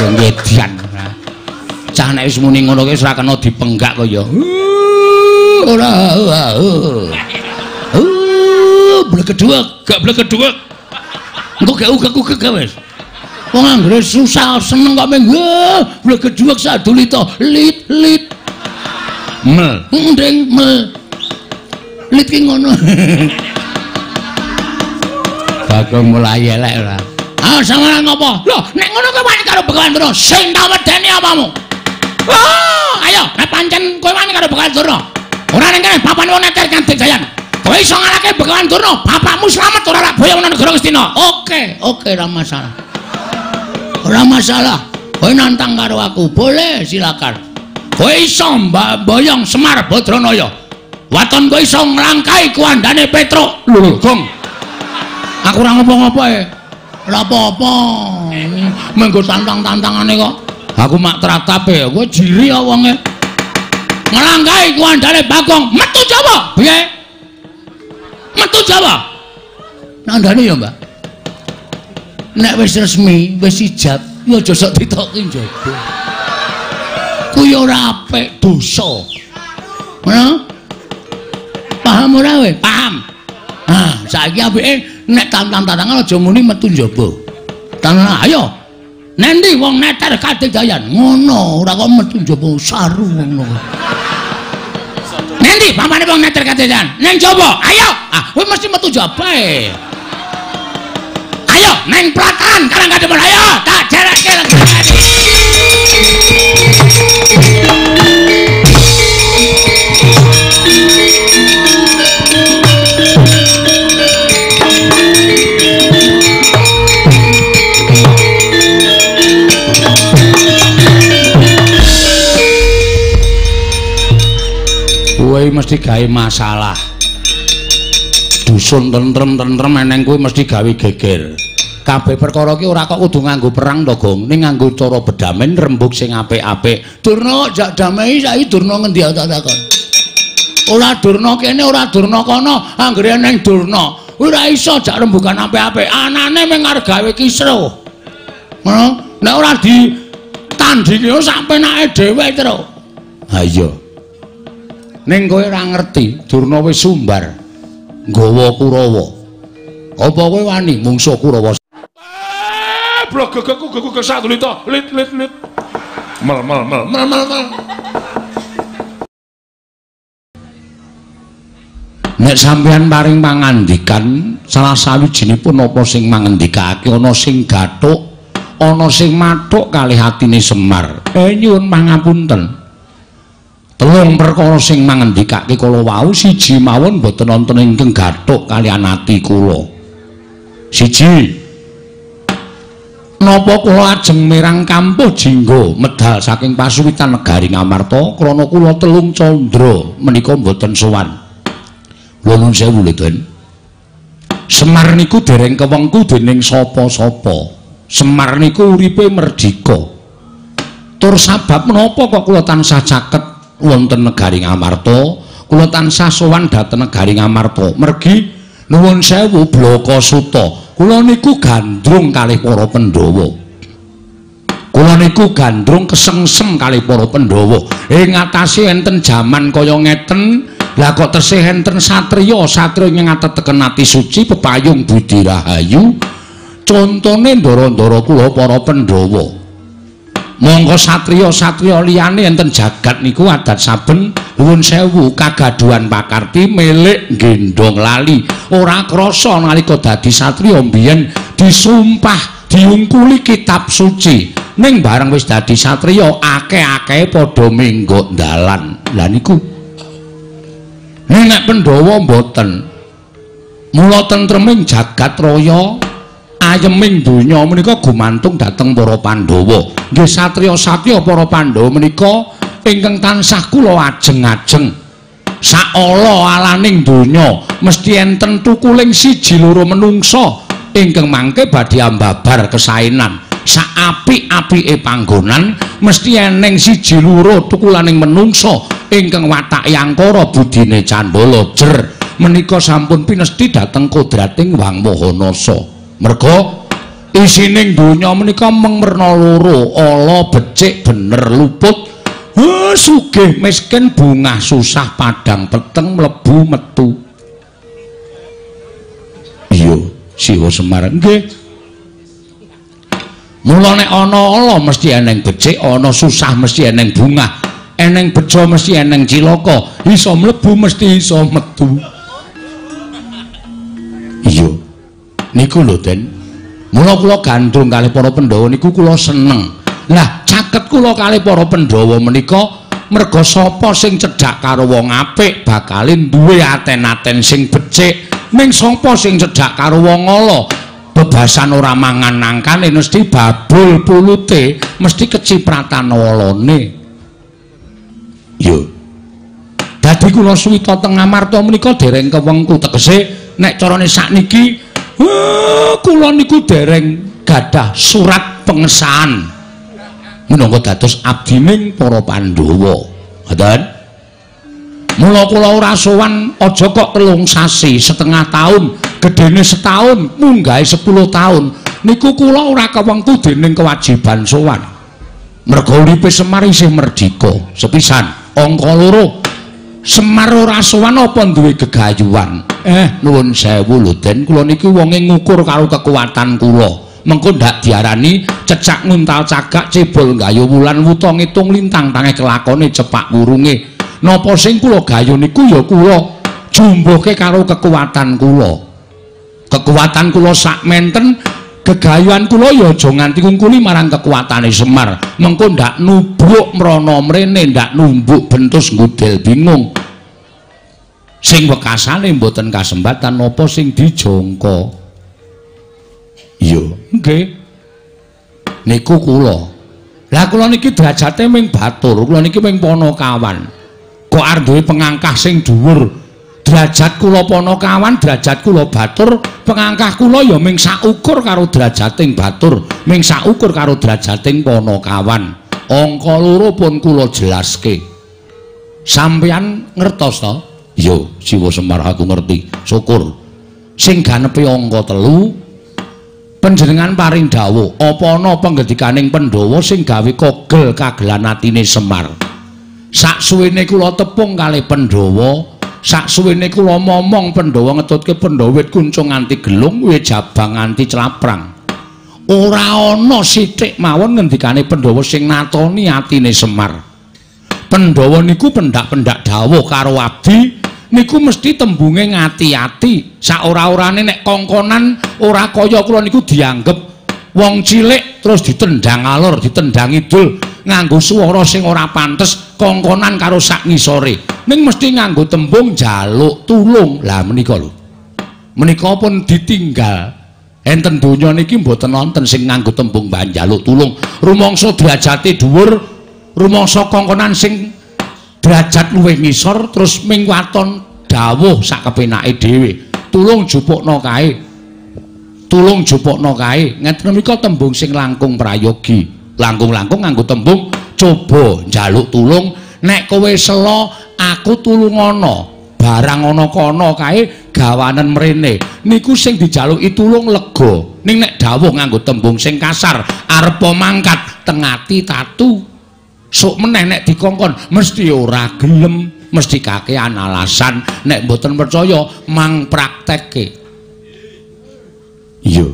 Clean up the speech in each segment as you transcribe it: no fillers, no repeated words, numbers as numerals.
ngedian. Cah nek wis muni ngono kuwi ora kena dipenggak kok ya. Ora. Blekedhuwek, gak blekedhuwek. Engko gak ugek-ugek wis. Wong anggere susah seneng kok meng blekedhuwek saduli to. Lit. Mel. Ndeng mel. Lit ki ngono. Bagong mulai elek ora. Ah sampeyan ngopo? Lho, nek ngono kowe wani karo Begawan Durna, sing tak wedeni apamu? Oh, ayo, nek pancen kowe wani karo Begawan Durna. Ora ning kene papan wong neter Kanthi Jayan. Kowe iso ngalahke Begawan Durna, bapakmu slamet ora lak boyong nang negara Ngastina. Oke, ora masalah. Ora masalah. Kowe nantang karo aku, boleh silakan. Kowe iso boyong Semar Badranaya. Waton kowe iso nglangkai kuandane Petruk. Lho, Gong. Aku ora ngopo-ngopo ae. Ora apa-apa. Menggo tantang-tantangane kok. Aku mak tratape, kowe jiri ya wonge. Nglangkai kuandane Bagong, metu Jawa. Piye? Metu Jawa. Nandane ya, Mbak. Nek wis resmi, wis ijab, ya aja sok ditoki njaba. Kuwi ora apik, dosa. Ngono? Paham ora kowe? Paham. Nah, saiki apike nek tantang-tantangan aja muni metu njaba. Tanah ayo. Nendi wong neter Kanthi Jayan. Ngono, ora kok metu njaba saru ngono. Nendi pamane wong neter Kanthi Jayan? Neng njaba. Ayo. Ah, kowe mesti metu njaba e. Ayo neng Plataran karang kademen ayo tak jereke lagi. Kowe mesti gawe masalah. Dusun tentrem eneng kowe mesti gawe geger. Kabeh perkara ki ora kok kudu nganggo perang to, Gong. Ning nganggo cara bedamen rembug sing apik-apik. Durna jak damai saiki Durna ngendi tak takon. Ora Durna kene, ora Durna kono, anggere ning Durna. Ora iso jak rembugan apik-apik. Anane mung arep gawe kisruh. Ngono. Nek ora ditandhingi sak penake dhewe terus. Ha iya. Ning kowe ora ngerti, Durna wis sumbar nggawa Kurawa. Apa kowe wani mungsuh Kurawa? Blok gegek saduli to. Lit. Mel. Nek sampeyan paring pangandikan, salah sawijinipun apa sing mangendikake ana sing gathuk, ana sing mathuk kalih atine Semar. Nyuwun pangapunten. Telung perkara sing mangendikake kala wau siji mawon boten wonten ingkang gathuk kaliyan ati kula. Siji, napa kula ajeng mirang kampuh jingga medal saking pasuwitan negari Ngamarta krana kula telung candra menika boten sowan. Nuwun sewu Den. Semar niku dereng kewengku dening sapa-sapa. Semar niku uripe merdika. Tur sabab menapa kok kula tansah caket wonten negari Ngamarta, kula tansah sowan dhateng negari Ngamarta. Mergi nuwun sewu Blakasuta. Kula niku gandrung kalih para Pandhawa. Kula niku gandrung kesengsem kalih para Pandhawa. Ing atase enten jaman kaya ngeten, lah kok tesih enten satriya ing ngateteken ati suci pepayung budi rahayu. Contone ndara-ndara kula para Pandhawa. Monggo satriya liyane enten jagat niku adat saben nuwun sewu kagaduhan pakarti milik gendong lali. Ora krasa nalika dadi satriya mbiyen disumpah diungkuli kitab suci. Ning bareng wis dadi satriya akeh-akeh padha minggo dalan. Lah niku nek Pandhawa mboten. Mula tentreming jagat raya ayeming donya menika gumantung dhateng para Pandhawa. Nggih satriya-satriya para Pandhawa menika ingkang tansah kula ajeng-ajeng. Saala alaning donya mesti enten tukuling siji loro menungsa ingkang mangke badhe ambabar kesaenan. Sak apik-apike panggonan mesti eneng siji loro tukulaning menungsa ingkang watake angkara budine candala jer. Menika sampun pinesti dhateng kodrating Wang Mahanasa. Merga isining donya menika mung werna loro, ala becik bener luput. Sugih miskin bungah susah padang peteng mlebu metu. Iya, Siwa Semar nggih. Mula nek ana ala mesti eneng becik, ana susah mesti eneng bungah, eneng bejo mesti eneng cilaka, iso mlebu mesti iso metu. Iya. Niku lho, Den. Mula kula gandrung kalih para Pandhawa niku kula seneng. Lah, caket kula kalih para Pandhawa menika merga sapa sing cedhak karo wong apik bakalin duwe aten-aten sing becik, ning sapa sing cedhak karo wong ala bebasan ora mangan nangkane mesti babul pulute, mesti kecipratan walane. Yo. Dadi kula suwita teng Ngamarta menika dereng kewengku tegese nek carane sakniki kula niku dereng gadah surat pengesahan minangka dados abdining para Pandhawa. Ngoten. Mula kula ora sowan aja kok 3 sasi, setengah taun, gedene setahun, munggahe 10 taun. Niku kula ora kewengku dening kewajiban sowan. Merga uripe Semar isih merdika. Sepisan angka 2. Semar ora sowan apa duwe gegayuhan. Nuwun sewu lho, Den, kula niki wonge ngukur karo kekuatan kula. Mengko ndak diarani cecak nguntal cagak cebol gayo wulan wuta ngitung lintang tangi kelakone cepak wurunge. Napa sing kula gayo niku ya kula jumbuhke karo kekuatan kula. Kekuatan kula sak menten, gegayuhan kula ya aja nganti ngungkuli marang kekuatane Semar. Mengko ndak nubruk mrana mrene, ndak numbuk bentus ngudel bingung. Sing wekasane mboten kasembatan napa sing dijangka. Iya, nggih. Niku kula. Lah kula niki derajate ming batur, kula niki ming Panakawan. Kok arep duwe pengangkah sing dhuwur. Derajat kula Panakawan, derajat kula batur, pengangkah kula ya ming saukur karo derajating batur, ming saukur karo derajating Panakawan. Angka 2 pun kula jelaske. Sampeyan ngertos to? Iya, Siwa Semar aku ngerti. Syukur. Sing ganepe angka 3 panjenengan paring dawuh apa ana penggedikaning Pandhawa sing gawe kogel kagelan atine Semar. Saksuwene kula tepung kalih Pandhawa, saksuwene kula momong Pandhawa ngetutke Pandhawa wit kuncung nganti gelung, wit jabang nganti celaprang. Ora ana sithik mawon ngendikane Pandhawa sing natoni atine Semar. Pandhawa niku pendak-pendak dawuh karo abdi niku mesti tembunge ngati-ati. Saora-orane nek kongkonan ora kaya kula niku dianggep wong cilik terus ditendang alor, ditendang idul nganggo swara sing ora pantes kongkonan karo sak ngisore. Ning mesti nganggo tembung njaluk tulung. Lah menika lho. Menika pun ditinggal. Enten donya niki mboten wonten sing nganggo tembung mbah njaluk tulung. Rumangsa derajate dhuwur, rumangsa kongkonan sing derajat luwih ngisor terus ming waton dawuh sak kepenake dhewe. Tulung jupukna kae. Tulung jupukna kae. Ngeten menika tembung sing langkung prayogi. Langkung-langkung nganggo tembung coba njaluk tulung. Nek kowe sela aku tulungono. Barang ana kono kae gawanen mrene. Niku sing dijaluki tulung lega. Ning nek dawuh nganggo tembung sing kasar arepa mangkat tengati tatu. Sok meneh nek dikongkon mesti ora gelem, mesti kakean alasan. Nek mboten percaya mang praktekke. Iya.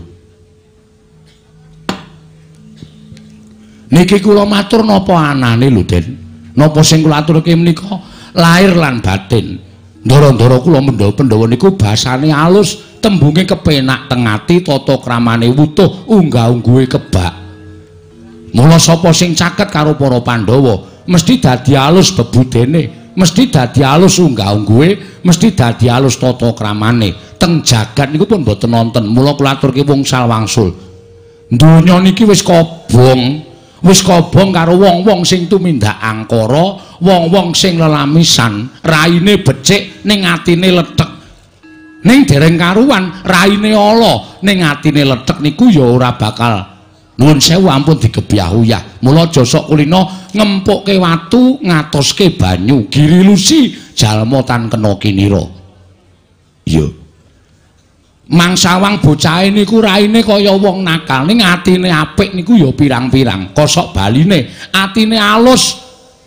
Niki kula matur napa anane lho, Den. Napa sing kula aturke menika lahir lan batin. Ndara-ndara kula Pandhawa niku basane alus, tembunge kepenak tengati, tata kramane wutuh, unggah-ungguhe kebak. Mula sapa sing caket karo para Pandhawa mesti dadi alus bebudene, mesti dadi alus unggah-ungguhe, mesti dadi alus tata kramane. Teng jagat niku pun mboten wonten. Mula kula aturke wungsul wangsul. Donya niki wis kobong karo wong-wong sing tumindak angkara, wong-wong sing lelamisan, raine becik ning atine lethek. Ning dereng karuan raine ala ning atine lethek niku ya ora bakal nuwun sewu ampun digebyah-uyah. Mula aja sok kulina ngempukke watu ngatoske banyu, giri lusi jalma tan kena kinira. Iya. Mangsawang bocah niku raine kaya wong nakal ning atine apik niku ya pirang-pirang. Kosok baline atine alus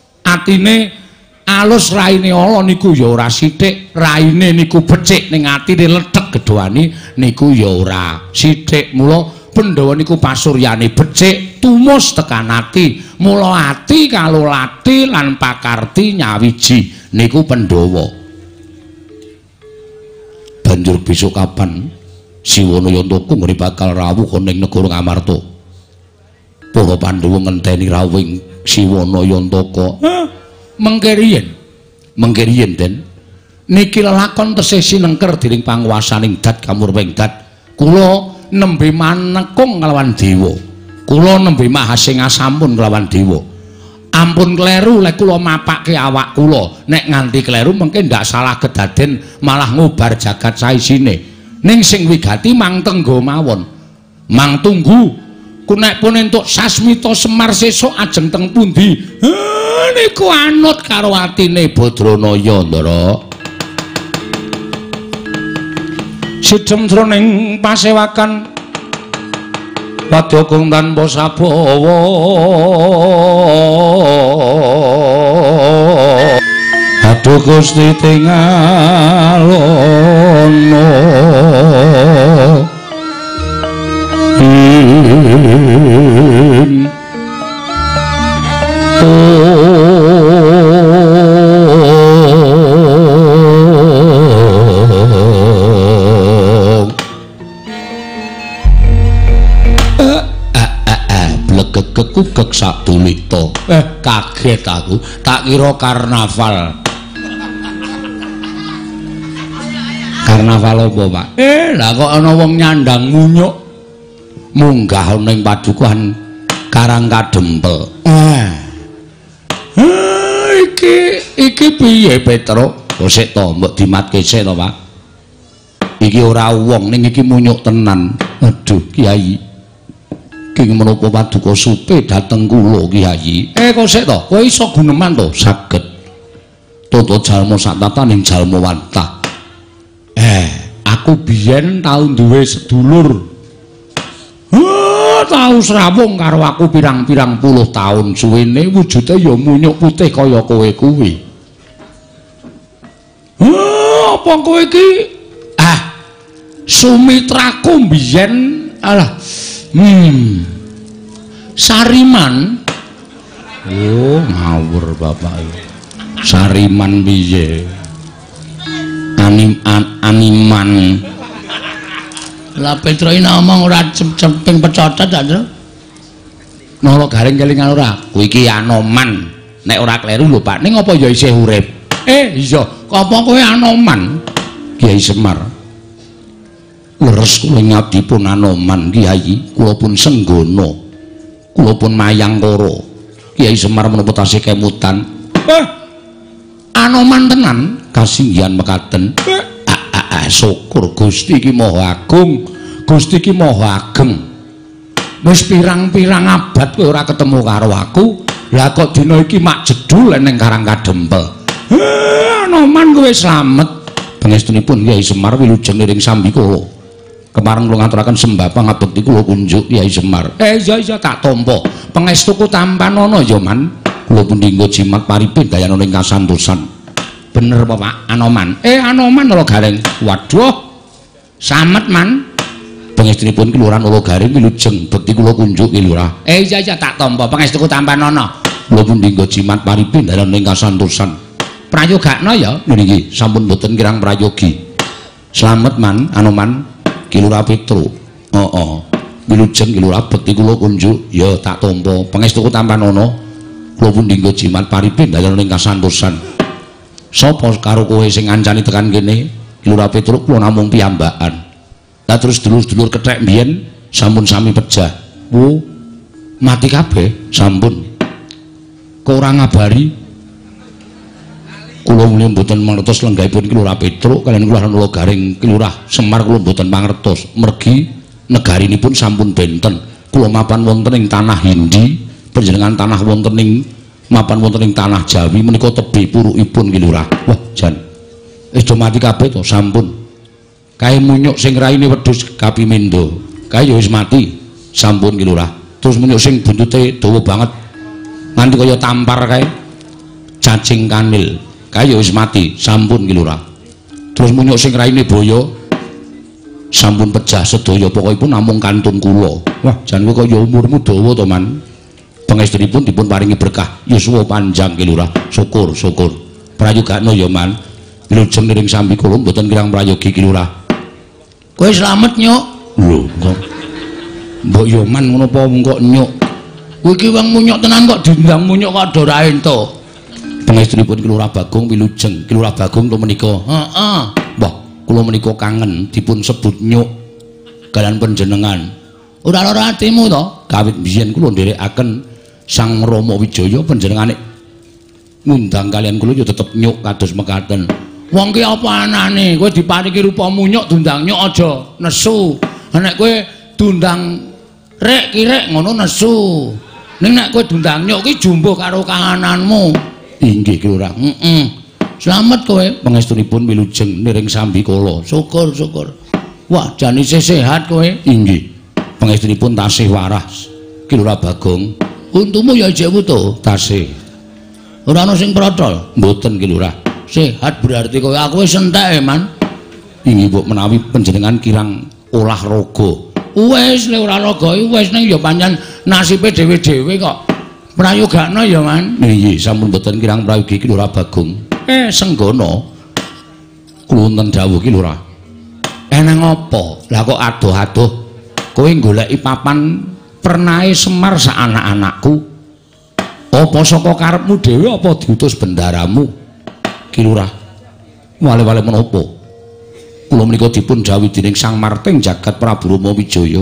raine ala niku ya ora sithik, raine niku becik ning atine ledhek gedhoane niku ya ora sithik. Mula Pandhawa niku pasuryane becik tumus tekan ati. Mula ati kalolati lan pakarti nyawiji niku Pandhawa. Banjur besok kapan Siwana Yantaka ngri bakal rawuh ning negara Ngamarta. Para Pandhawa ngenteni rawuhing Siwana Yantaka. Mengke riyen Den. Niki lelakon tesih sinengker dening panguwasaning Dat Kamurweng Dat. Kula nembe manekung nglawan dewa. Kula nembe mahasing asampun nglawan dewa. Ampun kleru lek kula mapake awak kula. Nek nganti kleru mengke ndak salah kedaden malah ngobar jagat saisine. Ning sing wigati mang tenggo mawon. Mang tunggu ku nek pun entuk Sasmita Semar sesuk ajeng teng pundi? Niku anut karo atine Badranaya Ndara. Sidhem jroning pasewakan Padokung tanpa sabawa aduh Gusti tingalono kugek sak tulita. Kaget aku, tak kira karnaval. Karnaval apa, Pak? Lah kok ana wong nyandang munyuk munggah ning padukuhan Karang Kadempel. Iki piye, Petruk? Kok sik to, mbok dimatke sik to, Pak. Iki ora wong ning iki munyuk tenan. Aduh, Kiai. King menapa paduka supe dateng kula Kiai. Kok sik to? Kowe iso guneman to? Saged. Toto jalma sak tataning jalma wantah. Aku biyen tau duwe sedulur. Tau srawung karo aku pirang-pirang puluh taun suwene wujude ya munyuk putih kaya kowe kuwi. Apa kowe iki? Sumitraku biyen alah. Sariman. Oh, ngawur Bapak. Sariman piye? Animan. Lah Petro iki ngomong ora cepeng pecotot ta, Tru? Nolo garing kelingan ora? Kuwi iki Anoman. Nek ora kleru lho, Pak. Ning apa ya isih urip? Iya. Apa kowe Anoman? Kiai Semar. Leres kula nyadipun Anoman, Kiai. Kula pun senggono. Kula pun mayangkara. Kiai Semar menapa tasih kemutan? Anoman tenan kasinggihan mekaten. Syukur Gusti iki Maha Agung. Gusti iki Maha Ageng. Wis pirang-pirang abad kowe ora ketemu karo aku. Lah kok dina iki mak jedul ning Karang Kadempel. Anoman kowe slamet. Pangestunipun Kiai Semar wilujeng ing Sambikala. Kemarin kula ngaturaken sembah pangabekti kula kunjuk Kiai Semar. Iya tak tampa. Pangestuku tampan ana ya, Man. Kula pun dinggo jimat paripin dayana ning kasantosan. Bener apa, Pak? Anoman. Anoman Ula Garing. Waduh. Samet, Man. Pangestunipun Kelurahan Ula Garing wilujeng bekti kula kunjuk Ki Lurah. Iya tak tampa. Pangestuku tampan ana. Kula pun dinggo jimat paripin dayana ning kasantosan. Prayogakna ya niki sampun boten kirang prayogi. Slamet, Man, Anoman. Ki Lurah Petro. Wilujeng Ki Lurah bekti kula kunjuk ya tak tampa. Pangestuku tampan ana. Kula pun dinggo jimat paripin dayana ning kasantosan. Sapa karo kowe sing ngancani tekan kene? Ki Lurah Petro kula namung piyambakan. Lah terus dulur-dulur kethek mbiyen sampun sami pejah. Oh, mati kabeh sampun. Kok ora ngabari? Kula mulih mboten mangertos lenggahipun Ki Lurah Petro kaliyan Kelurahan Ula Garing Ki Lurah Semar kula mboten mangertos. Mergi negarinipun sampun benten. Kula mapan wonten ing tanah Hindi, panjenengan tanah wonten ing mapan wonten ing tanah Jawi menika tebih purukipun Ki Lurah. Wah, jan. Do mati kabeh to sampun. Kae munyuk sing raine wedhus kapimindo. Kae ya wis mati. Sampun Ki Lurah. Terus munyuk sing buntute dawa banget. Nganti kaya tampar kae. Cacing kanil. Kae ya wis mati. Sampun Ki Lurah. Terus munyuk sing raine boyo sampun pecah sedaya pokokipun namung kantun kula. Wah, jan kowe kaya umurmu dawa to, Man. Pangestunipun dipun paringi berkah yuswa panjang Ki Lurah. Syukur. Prayogakna ya, Man. Wilujeng niring sambi kula mboten kirang prayogi Ki Lurah. Kowe slamet, Nyuk. Lho, kok mbok yo Man ngono apa kok Nyuk? Kowe iki wong munyuk tenan kok diundang munyuk kok ado ra ento. Pangestunipun Ki Lurah Bagong wilujeng. Ki Lurah Bagong to menika. Heeh. Mbah, kula menika kangen dipun sebut Nyuk kalian panjenengan. Ora lara atimu to? Kawit biyen kula nderekaken Sang Rama Wijaya panjenengane ngundang kalian kula ya tetep Nyuk kados mekaten. Wong ki apa anane? Kowe diparingi rupa munyuk dundang Nyuk aja nesu. Nek kowe dundang rek kirek ngono nesu. Ning nek kowe dundang Nyuk ki jumbuh karo kahananmu. Inggih Ki Lurah. Slamet kowe. Pangestunipun wilujeng niring sambi kula. Syukur. Wah, jan isih sehat kowe. Inggih. Pangestunipun tasih waras. Ki Lurah Bagong. Untumu ya jek wuto. Tasih. Ora ana sing protol. Mboten Ki Lurah. Sehat berarti kowe aku wis entek, Man. Inggih, mbok menawi panjenengan kirang olahraga. Wis nek ora raga wis ning ya pancen nasibe dhewe-dhewe kok. Prayogakna ya, Man. Nggih, sampun mboten kirang prayogi Ki Lurah Bagong. Senggono. Kula wonten dawuh Ki Lurah. Eneng apa? Lah kok adoh-adoh kowe goleki papan pernahe Semar sak anak-anakku. Apa saka karepmu dhewe apa diutus bendaramu? Ki Lurah. Wale-wale menapa? Kula menika dipun dawuhi dening Sang Marting Jagat Prabu Rama Wijaya.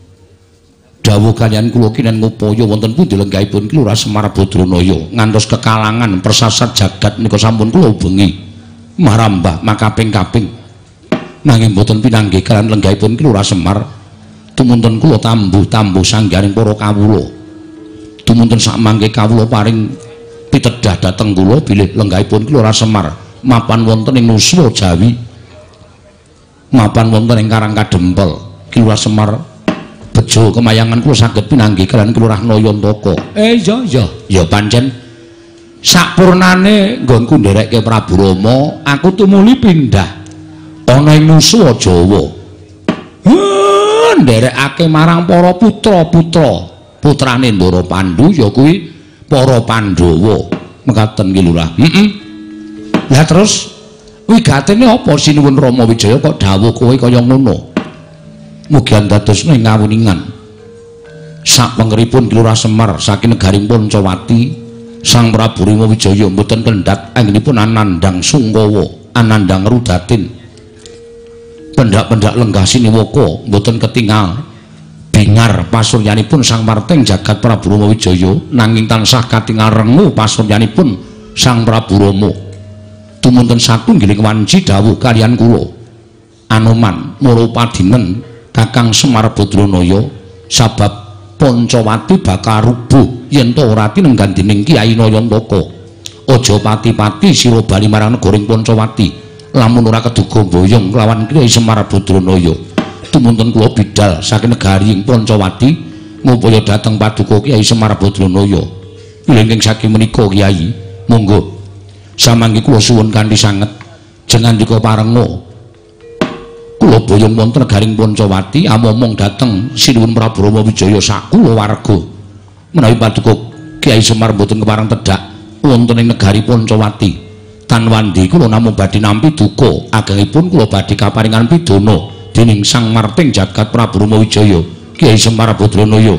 Dawuh kaliyan kula kinen ngupaya wonten pundi lenggahipun Ki Lurah Semar Badranaya ngantos kekalangan persasat jagat menika sampun kula ubengi marambah makaping-kaping. Nanging boten pinanggih kaliyan lenggahipun Ki Lurah Semar. Tumuntun kula tambuh sanggaring para kawula. Tumuntun sakmangke kawula paring pitedah dhateng kula bilih lenggahipun Ki Lurah Semar mapan wonten ing Nuswa Jawi. Mapan wonten ing Karangkadempel. Ki Lurah Semar bejo kemayangan kula saged pinanggih kaliyan Ki Lurah Nayantaka. Iya. Ya pancen sakpurnane nggonku nderekke Prabu Rama, aku tumuli pindah ana ing Nuswa Jawa. Nderekake marang para putrane Ndara Pandhu ya kuwi para Pandhawa. Mekaten Ki Lurah. Lah terus wigatene apa sinuwun Rama Wijaya kok dawuh kowe kaya ngono? Mugi andadosna ing ngawuningan. Sapengeripun Ki Lurah Semar saking negaring Pancawati, Sang Prabu Rama Wijaya mboten kendhat anggenipun anandang Sungkawa, anandang Rudatin. Pendak-pendak lenggah siniwaka mboten ketingal bingar pasuryanipun Sang Marting Jagat Prabu Rama Wijaya nanging tansah katingal rengu pasuryanipun Sang Prabu Rama. Tumuntun satunggiling wanci dawuh kaliyan kula. Anoman Marapadinen Kakang Semar Badranaya sabab Pancawati bakal rubuh yen to ora tinenggandining Kyai Nayantaka. Aja pati-pati sira bali marang negoring Pancawati. Lamun ora keduga boyong kelawan Kyai Semar Badranaya. Tumuntun kula bidhal saking negari ing Pancawati ngupaya dhateng paduka Kyai Semar Badranaya. Ilenging saking menika Kyai, monggo samangke kula suwun kanthi sanget jengandika parenga. Kula boyong wonten negaring Pancawati amomong dhateng sinuwun Prabu Rama Wijaya sakula warga. Menawi paduka Kyai Semar boten kepareng tedhak wonten ing negari Pancawati. Tanwandi kula namung badhe nampi duka agengipun kula badhe kaparingan pidana dening Sang Marting Jagat Prabu Rama Wijaya Kyai Semar Badranaya.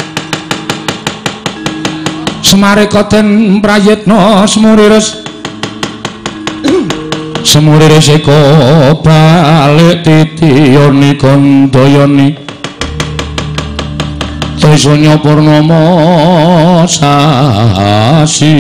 Semareka den prayitna semuriris eko balik titiyoni kandayani Trisanya Purnama sasi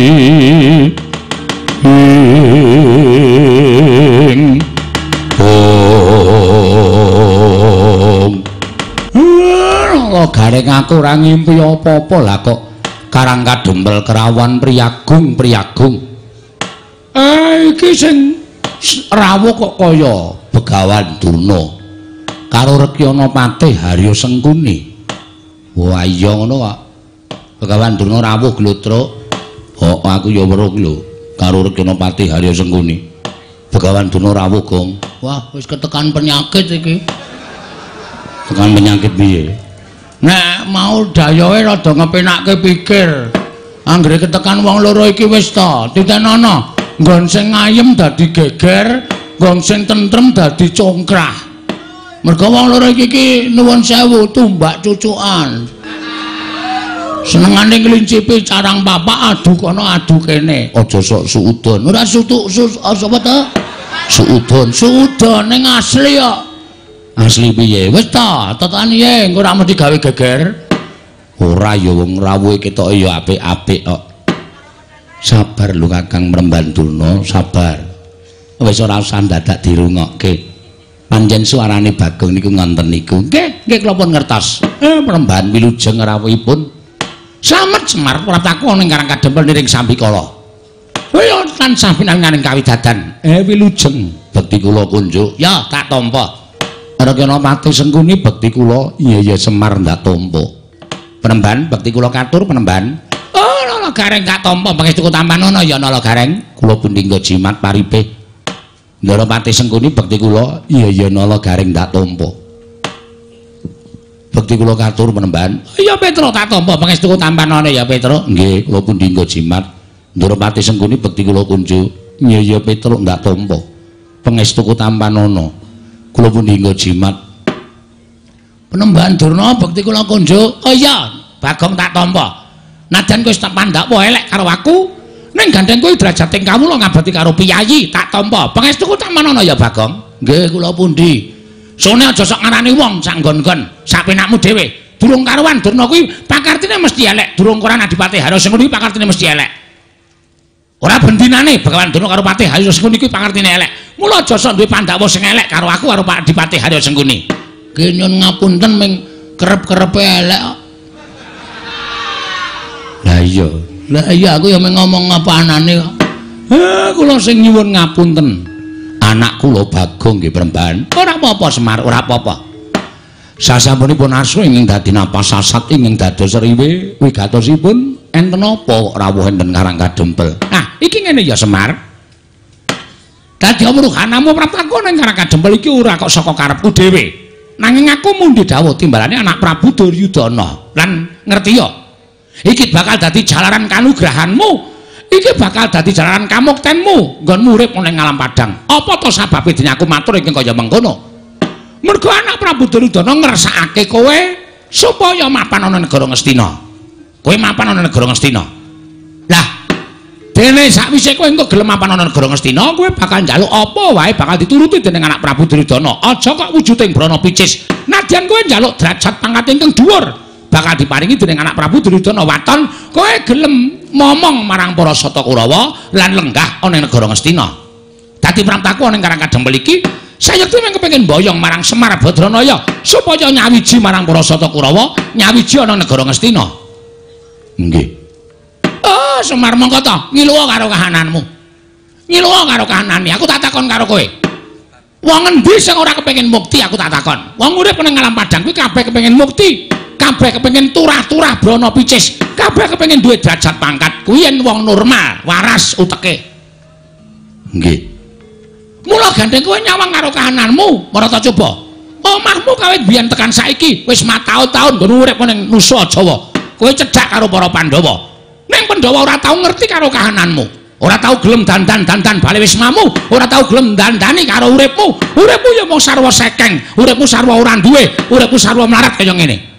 gareng aku ora ngimpi apa-apa lah kok Karangkadempel kerawan priyagung iki sing rawuh kok kaya Begawan Durna karo Rekyana Patih Harya Sengkuni. Wah iya ngono kok. Begawan Durna rawuh glotruk. Oh aku ya weruh lho karo Rekyana Patih Harya Sengkuni. Begawan Durna rawuh gong. Wah wis ketekan penyakit iki. Tekan penyakit piye? Nek mau dayoe rada ngepenakke pikir. Anggere ketekan wong loro iki wis ta, titenono. Nggon sing ayem dadi geger, nggon sing tentrem dadi congkrah. Mergo wong loro iki nuwun sewu tumbak cucukan. Senengane ngelincipi carang papak adu kono adu kene. Aja sok suudon. Ora sapa ta? Suudon ning asli kok. Asli piye? Wis ta, tetani ye engko ora mesti gawe geger. Ora ya wong rawuhe ketoke ya apik-apik kok. Sabar lho Kakang Mremban Durna, sabar. Wis ora usah dadak dirungokke. Panjen suarane Bagong niku ngonten niku. Nggih kula pun ngertos. Mremban wilujeng rawuhipun. Slamet Semar prataku ning Karang Kadempel niring Sambikala. Kaya tansah pinanganing kawidadan. Wilujeng bekti kula kunjuk. Ya tak tampa. Rekyana Patih Sengkuni bekti kula iya Semar ndak tampa. Penemban bekti kula katur penemban. Oh nala gareng gak tampa pangestu tampanono ya nala gareng. Kula pundhingga jimat paripe. Ndara Patih Sengkuni bekti kula iya nala gareng ndak tampa. Bekti kula katur penemban. Iya Petro tak tampa pangestu tampanono ya Petro. Nggih kula pundhingga jimat. Ndara Patih Sengkuni bekti kula kunjuk. Iya Petro ndak tampa. Pangestu tampanono. Kula pundhingga jimat. Penemban Durna bekti kula kunjuk. Oh iya, Bagong tak tampa. Najan kowe tak pandhak wae elek karo aku, ning gandeng kowe derajating kawula ngabati karo piyayi, tak tampa. Pangestuku tak manono ya Bagong. Nggih, kula pundi. Sone aja sok ngarani wong sak nggon-nggon, sak penakmu dhewe. Durung karuan Durna kuwi pakartine mesti elek. Durung koran Adipati Harya Sengkuni pakartine mesti elek. Ora bendinane Begawan Durna karo Patih Harya Sengkuni kuwi pakartine elek. Mula aja sok duwe pandhawa sing elek karo aku karo Pak Adipati Harya Sengkuni. Nyun ngapunten ming kerep-kerepe elek kok. Lah iya aku ya meng ngomong ngapanane kok. Kula sing nyuwun ngapunten. Anak kula Bagong nggih Premban. Ora apa-apa Semar, ora apa-apa. Sasampunipun asu ingkang dadi napas sasat ingkang dados riwe wigatosipun enten apa kok rawuh enten Karang Kadempel. Nah, iki ngene ya Semar. Dadi amruhanamu prataku ning Karang Kadempel iki ora kok saka karepku dhewe. Nanging aku mundhi dawuh timbalane anak Prabu Duryudana. Lan ngerti ya? Iki bakal dadi jalaran kanugrahanmu. Iki bakal dadi jalaran kamuktenmu nggonmu urip ning alam padang. Apa to sababe dene aku matur iki kaya mengkono? Mergo anak Prabu Duryudana ngersakake kowe supaya mapan ana negara Ngastina. Kowe mapan ana negara Ngastina. Lah, dene sakwise kowe engko gelem mapan ana negara Ngastina, kowe bakal njaluk apa wae bakal dituruti dening anak Prabu Duryudana. Aja kok wujuding brana picis. Nadyan kowe njaluk derajat pangkat ingkang dhuwur bakal diparingi dening anak Prabu Duryudana waton, kowe gelem momong marang para Sata Kurawa lan lenggah ana negara Ngastina. Dadi pramtaku ning Karang Kadempel iki sayekti mung kepengin mboyong marang Semar Badranaya supaya nyawiji marang para Sata Kurawa, nyawiji ana negara Ngastina. Nggih. Oh, Semar mongko to, ngiluwa karo kahananmu. Ngiluwa karo kahanane. Aku tak takon karo kowe. Wong endi sing ora kepengin mukti aku tak takon. Wong urip ning alam padang kuwi kabeh kepengin mukti. Kabeh kepengin turah-turah brana picis, kabeh kepengin duwe derajat pangkat kuwi yen wong normal, waras uteke. Nggih. Mula gandeng kowe nyawang karo kahananmu, marata coba. Omahmu kawit biyen tekan saiki wis mataun-taun nggon urip ning Nusa Jawa. Kowe cedhak karo para Pandhawa. Ning Pandhawa ora tau ngerti karo kahananmu. Ora tau gelem dandan-dandan bale wismamu, ora tau gelem dandani karo uripmu. Uripmu ya mung sarwa sekeng, uripmu sarwa ora duwe, uripmu sarwa mlarat kaya ngene.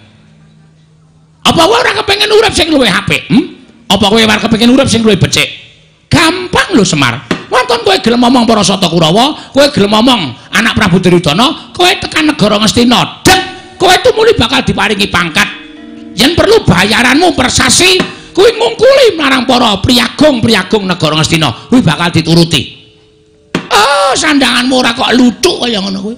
Apa kowe ora kepengin urip sing luwih apik? Apa kowe ora kepengin urip sing luwih becik? Gampang lho Semar. Wonten kowe gelem ngomong para Sata Kurawa, kowe gelem ngomong anak Prabu Duryudana, kowe tekan negara Ngastina. Dek, kowe tumuli bakal diparingi pangkat. Yen perlu bayaranmu per sasi, kowe ngungkuli marang para priyagung-priyagung negara Ngastina, kuwi bakal dituruti. Oh, sandanganmu ora kok luthuk kaya ngono kowe.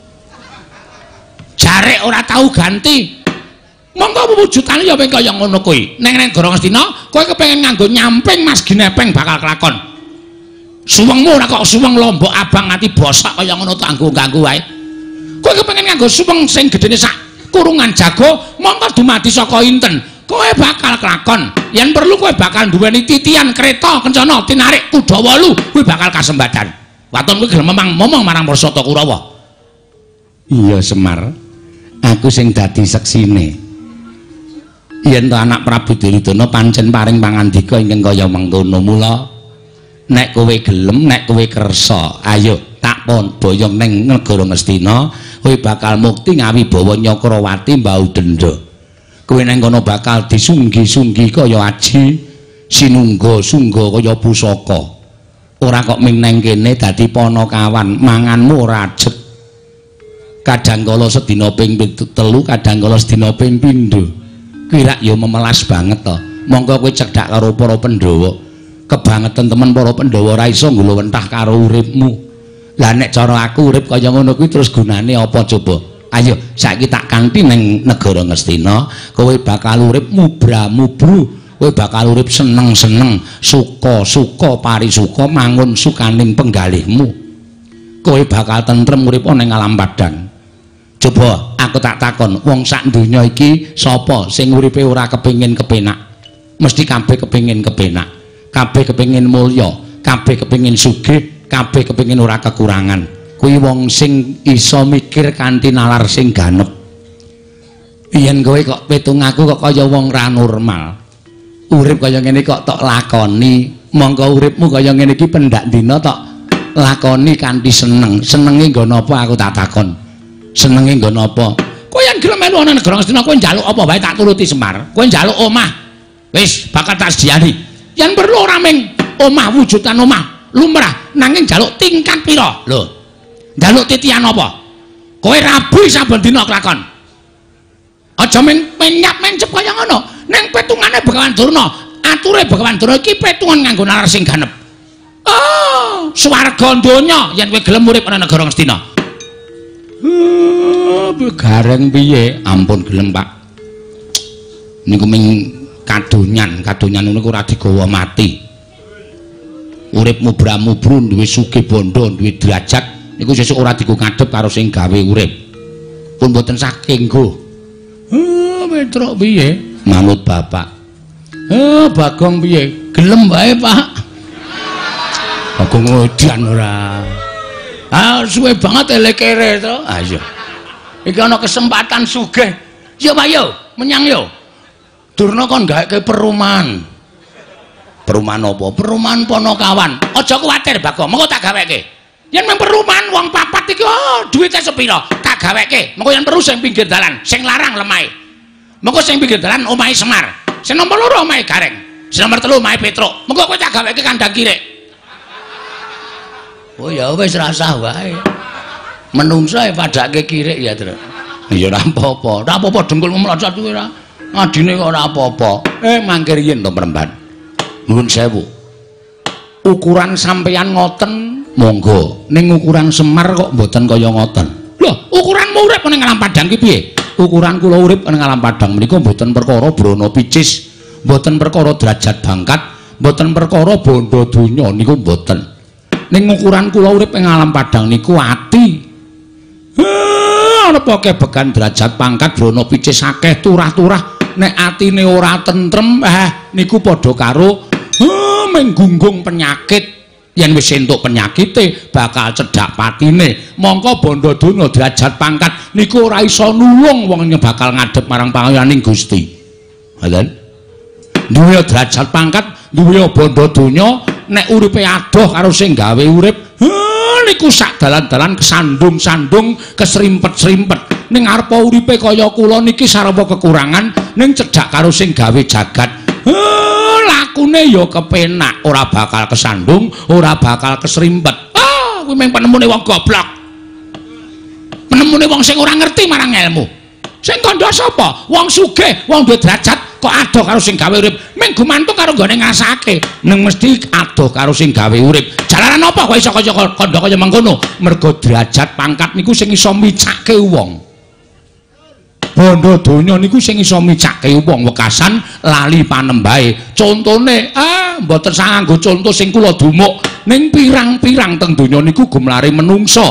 Jarek ora tau ganti. Monggo wujudane ya ping kaya ngono kuwi. Ning negara Ngastina, kowe kepengin nganggo nyamping Mas Ginepeng bakal kelakon. Suwengmu ora kok suweng Lombok Abang nganti bosok kaya ngono tak ganggu wae. Kowe kepengin nganggo suweng sing gedene sak kurungan jago, mongko dumadi saka inten. Kowe bakal kelakon. Yen perlu kowe bakal duweni titian kereta kencana tinarik kuda 8, kowe bakal kasembadan. Waton kowe gelem ngomong marang Prarsata Kurawa. Iya Semar, aku sing dadi seksine. Yen to anak Prabu Duryudana pancen paring pangandika ingkang kaya mengkono, mula nek kowe gelem, nek kowe kersa, ayo tak boyong ning negara Ngastina, kowe bakal mukti ngawibawa Nyakrawati Mbau Denda. Kowe nang kono bakal disunggi-sunggi kaya aji, sinungga-sungga kaya pusaka. Ora kok ming nang kene dadi panakawan, manganmu ora ajeg. Kadangkala sedina ping 3, kadangkala sedina ping 7. Kira ya memelas banget to. Monggo kowe cedhak karo para Pandhawa. Kebangetan temen para Pandhawa ora iso nggulawentah karo uripmu. Lah nek cara aku urip kaya ngono kuwi terus gunane apa coba? Ayo saiki tak kanthi ning negara Ngastina, kowe bakal urip mubra-mubru, kowe bakal urip seneng-seneng, suka-suka parisuka mangun sukaning penggalihmu. Kowe bakal tentrem urip ning alam padang. Coba aku tak takon, wong sak donya iki sapa sing uripe ora kepengin kepenak? Mesti kabeh kepengin kepenak. Kabeh kepengin mulya, kabeh kepengin sugih, kabeh kepengin ora kekurangan. Kuwi wong sing iso mikir kanthi nalar sing ganep. Yen kowe kok petung aku kok kaya wong ra normal. Urip kaya ngene kok tok lakoni, monggo uripmu kaya ngene iki pendak dina tok lakoni kanthi seneng. Senenge nggo napa aku tak takon. Senenge nggo napa? Kowe yen gelem melu ana negara Ngastina kowe njaluk apa wae tak turuti Semar. Kowe njaluk omah. Wis bakal tak sediani. Yen perlu ora ming omah wujudan omah lumrah nanging njaluk tingkat pira? Lho. Njaluk titian apa? Kowe rabi saben dina kelakon. Aja menyap mencep kaya ngono. Ning petungane Begawan Durna, ature Begawan Durna iki petungan nganggo nalar sing ganep. Oh, swarga donya yen kowe gelem urip ana negara Ngastina. Gareng piye? Ampun gelem, Pak. Niku ming kadonyan niku ora digawa mati. Urip mubra-mubru duwe sugih bondo, duwe derajat niku sesuk ora diku ngadep karo sing gawe urip. Pun mboten saking nggo. Petruk piye? Manut Bapak. Bagong piye? Gelem wae, Pak. Bagong ngodian ora. Suwe banget elekere to. Iya. Iki ana kesempatan sugih. Ya Pak yo, menyang yo. Durna kon gaweke perumahan. Perumahan apa? Perumahan Panakawan. Aja kuwatir, Bagong, mengko tak gaweke. Yen mung perumahan wong papat iki duwite sepira? Tak gaweke. Mengko yen perlu sing pinggir dalan, sing larang lemahe. Mengko sing pinggir dalan omahe Semar. Sing nomor 2 omahe Gareng. Sing nomor 3 omahe Petruk. Mengko kowe tak gaweke kandang kirik. Oh ya wis rasah wae. Menungsa padake kirik ya, Tru. Ya ora apa-apa. Ora apa-apa dengkulmu mlocot kuwi ora. Adine kok ora apa-apa. Mangkir yen to Mremban. Nuwun sewu. Ukuran sampeyan ngoten, monggo. Ning ukuran Semar kok mboten kaya ngoten. Lho, ukuranmu urip ning alam padang ki piye? Ukuran kula urip ning alam padang menika mboten perkara brana picis, mboten perkara derajat bangkat, mboten perkara bondo donya niku mboten. Ning ukuran kula urip ing alam padang niku ati. Ana poke began derajat pangkat brana picis akeh turah-turah nek atine ora tentrem niku padha karo menggunggung penyakit. Yen wis entuk penyakite bakal cedhak patine. Mongko bondo donya derajat pangkat niku ora iso nulung wong bakal ngadhep marang pangayaning Gusti. Ngoten. Duwe derajat pangkat, duwe bondo donya nek uripe adoh karo sing gawe urip niku sak dalan-dalan kesandung-sandung kesrimpet-srimpet ning arepa uripe kaya kula niki sarwa kekurangan ning cedhak karo sing gawe jagat lakune ya kepenak ora bakal kesandung ora bakal kesrimpet kuwi mung penemune wong goblok penemune wong sing ora ngerti marang ilmu sing kandha sapa wong sugih wong duwe derajat kok adoh karo sing gawe urip mung gumantung karo nggone ngrasake ning mesti adoh karo sing gawe urip jalaran apa kok iso kaya kandha kaya mengkono mergo derajat pangkat niku sing iso micake wong bondo donya niku sing iso micake wong wekasan lali panembahe contone mboten sanganggo conto sing kula dumuk ning pirang-pirang teng donya niku gumlare menungso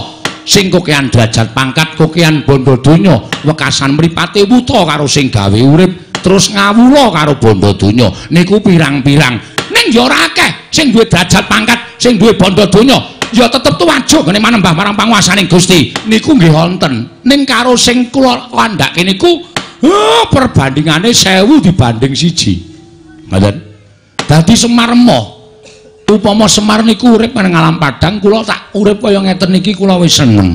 sing kokean derajat pangkat kokean bondo donya wekasan mripate wuta karo sing gawe urip terus ngawula karo bondo donya niku pirang-pirang ning ya ora akeh sing duwe derajat pangkat sing duwe bondo donya ya tetep tuwajo ngene manembah marang panguwasaning Gusti niku nggih wonten ning karo sing kula kandhake niku perbandingane 1000 dibanding 1 ngoten dadi Semar emoh upama Semar niku urip nang alam padang kula tak urip kaya ngeten iki kula wis seneng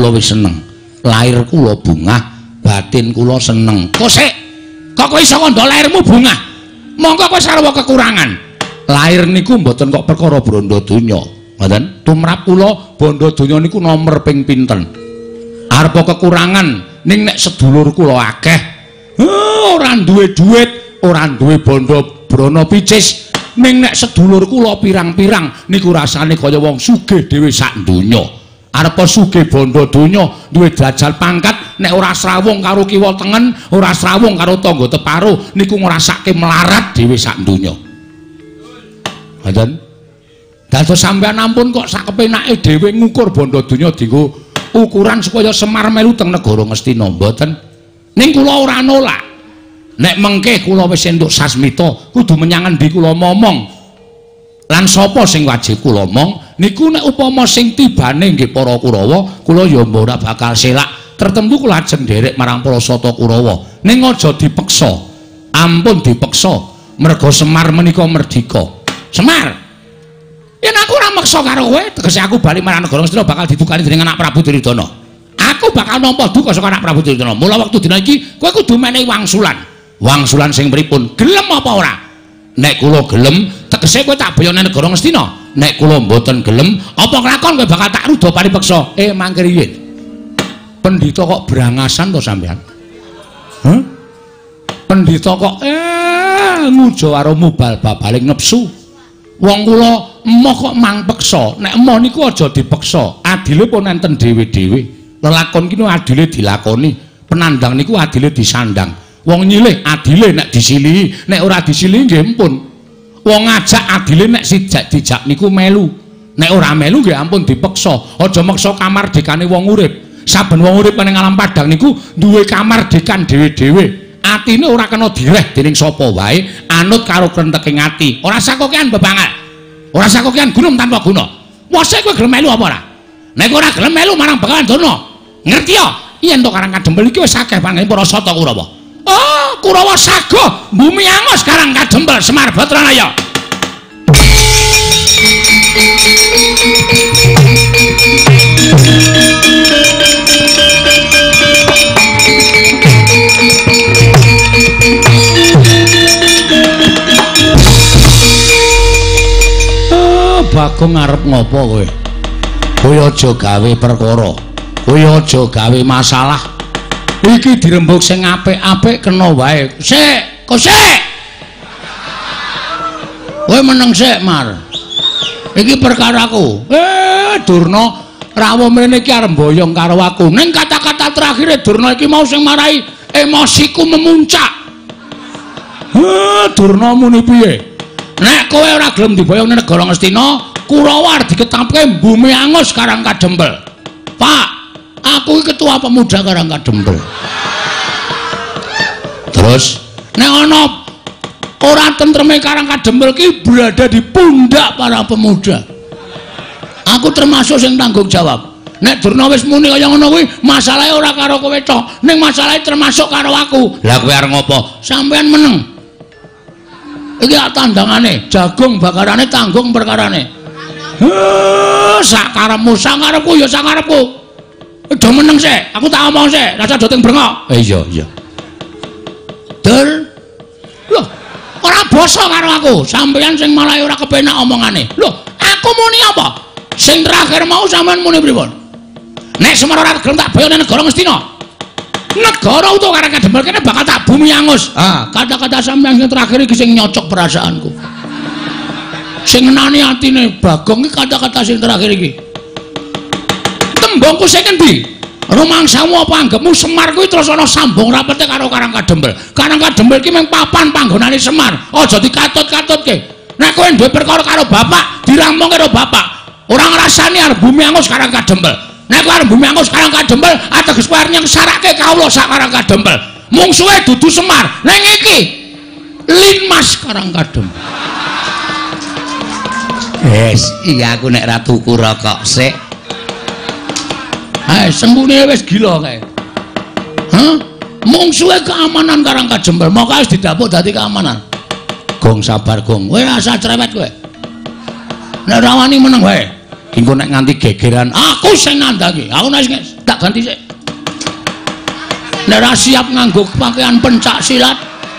lahir kula bungah batin kula seneng kok sik kok kowe iso kandha lahirmu bungah monggo kowe sarwa kekurangan lahir niku mboten kok perkara bondo donya ngoten tumrap kula bondo donya niku nomor ping pinten arepa kekurangan ning nek sedulur kula akeh ora duwe dhuwit ora duwe bondo brana picis ning nek sedulur kula pirang-pirang niku rasane kaya wong sugih dhewe sak donya arepa sugih bondo donya duwe derajat pangkat nek ora srawung karo kiwa tengen ora srawung karo tangga teparo niku ngrasake melarat dhewe sak donya ngoten dados sampeyan ampun kok sak kepenake dhewe ngukur bondo donya dienggo ukuran supaya Semar melu teng negara Ngastina mboten ning kula ora nolak nek mengke kula wis entuk sasmita kudu menyang endi kula momong lan sapa sing wajib kula mong niku nek upama sing tibane nggih para Kurawa kula ya ora bakal selak tertentu kula ajeng nderek marang para sata Kurawa ning aja dipeksa ampun dipeksa merga Semar menika merdika Semar yen aku ora maksa karo kowe tegese aku bali marang negara Ngastina bakal ditukani dening anak Prabu Duryudana aku bakal nampa duka saka anak Prabu Duryudana mula wektu dina iki kowe kudu menehi wangsulan sing pripun gelem apa ora nek kula gelem tegese kowe tak bayane negara Ngastina nek kula mboten gelem apa kelakon kowe bakal tak ruda paripeksa mangke riyen pendhita kok brangasan to sampean pendhita kok ngujo karo mubal-babaling nepsu wong kula emoh kok mangpeksa nek emoh niku aja dipeksa adile pun enten dhewe-dhewe lelakon ki adile dilakoni penandang niku adile disandang wong nyilih adile nek disilihi nek ora disilihi nggih ampun wong ngajak adile nek dijak niku melu nek ora melu nggih ampun dipeksa aja meksa kamardekane wong urip saben wong urip ning alam padang niku duwe kamardekan dhewe-dhewe atine ora kena direh dening sapa wae anut karo krenteking ati ora sakokean bebangal ora sakokean gunung tanpa guna wase kowe gelem melu apa ora nek ora gelem melu marang Bakalan Durna ngerti ya yen to Karang Kadempel iki wis akeh pangane para sata Kurawa Kurawa sago bumi angus Karang Kadempel Semar Batranaya Bagong ngarep ngopo kowe? Kowe aja gawe perkara. Kowe aja gawe masalah. Iki dirembug sing apik-apik kena wae. Sik, kok sik. Kowe meneng sik, Mar. Iki perkaraku. Durna rawuh mrene iki arep mboyong karo aku. Ning kata-kata terakhire Durna iki mau sing marai emosiku memuncak. Durna muni piye? Nek kowe ora gelem diboyong ning negara Ngastina, Kurawa arep diketapke bumi angus Karang Kadempel. Pak, aku iki ketua pemuda Karang Kadempel. Terus nek ana ora tentreme Karang Kadempel ki berada di pundak para pemuda. Aku termasuk sing tanggung jawab. Nek Durna wis muni kaya ngono kuwi, masalahe ora karo kowe tok, ning masalahe termasuk karo aku. Lah kowe arep ngopo? Sampeyan meneng. Iki tandangane jagung bakarane tanggung perkarane sakarepmu sangarepku ya sangarepku do meneng sik aku tak omong sik rasa do teng brengok iya Dur lho ora basa karo aku sampeyan sing malah ora kepenak omongane lho aku muni apa sing terakhir mau sampean muni pripun nek Semar ora gelem tak bayane negara Ngastina negara utuh Karang Kadempel kene bakal tak bumi angus. Kata-kata sampeyan sing terakhir iki sing nyocok perasaanku. Sing ngenani atine Bagong iki kata-kata sing terakhir iki. Tembungku sing endi? Rumangsamu apa anggapmu Semar kuwi terus ana sambung rapete karo Karang Kadempel. Karang Kadempel iki mung papan panggonane Semar. Aja dikatut-katutke. Nek kowe duwe perkara karo bapak, dirampung karo bapak. Ora ngrasani arep bumi angus Karang Kadempel. Nek kowe arep bumi angus Karang Kadempel, ateges kowe arep nyengsarake kawula sak Karang Kadempel. Mungsuhe dudu Semar. Ning iki Linmas Karang Kadempel. Iya aku nek ra tuku rokok sik. Sembune wis gila kae. Hah? Mungsuhe keamanan Karang Kadempel, maka wis didapuk dadi keamanan. Gong sabar gong. Kowe asa cerewet kowe. Nek rawani meneng wae. Engko nek nganti gegeran, aku sing nandhangi. Aku nek tak ganti sik. Nek ra siap nganggo pakaian pencak silat.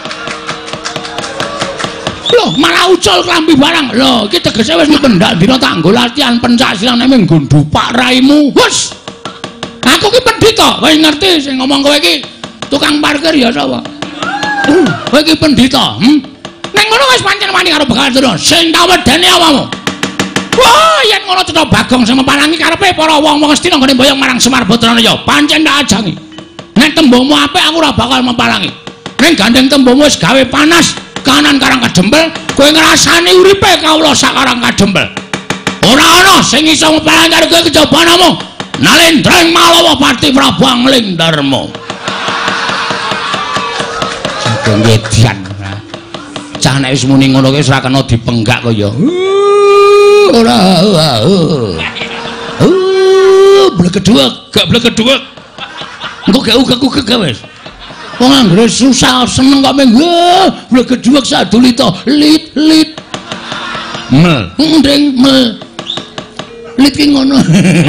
Loh, malah ucul klambi barang. Loh, iki tegese wis pendak dina tak nggo latihan pencak silat nek nggo dupak raimu. Wes. Aku ki pendhita, wis ngerti sing ngomong kowe iki. Tukang parkir ya sapa? Kowe iki pendhita, Nek ngono wis pancen wani karo Bakal Durna. Sing tak wedeni awakmu. Wah, yen ngono Cetha Bagong sing mepalangi karepe para wong-wong Astina nggone mboyong marang Semar Badranaya. Pancen tak ajangi. Nek tembungmu apik aku ora bakal mepalangi. Ning gandeng tembungmu wis gawe panas kanan Karang Kadempel, kowe ngrasani uripe kawula sak Karang Kadempel. Ora ana sing iso mepalangi karo kowe kejaba namung Nalendrang Malawa Pati Prabu Angling Darma. Saking edian. Cah nek wis muni ngono kuwi wis ora kena dipenggak kok ya. Ora. Blekedhuwek, gak blekedhuwek. Engko gak ugek-ugek wis. Wong anggere susah seneng kok meng blekedhuwek sadulita lit. Mel. Ndeng mel. Lit ki ngono.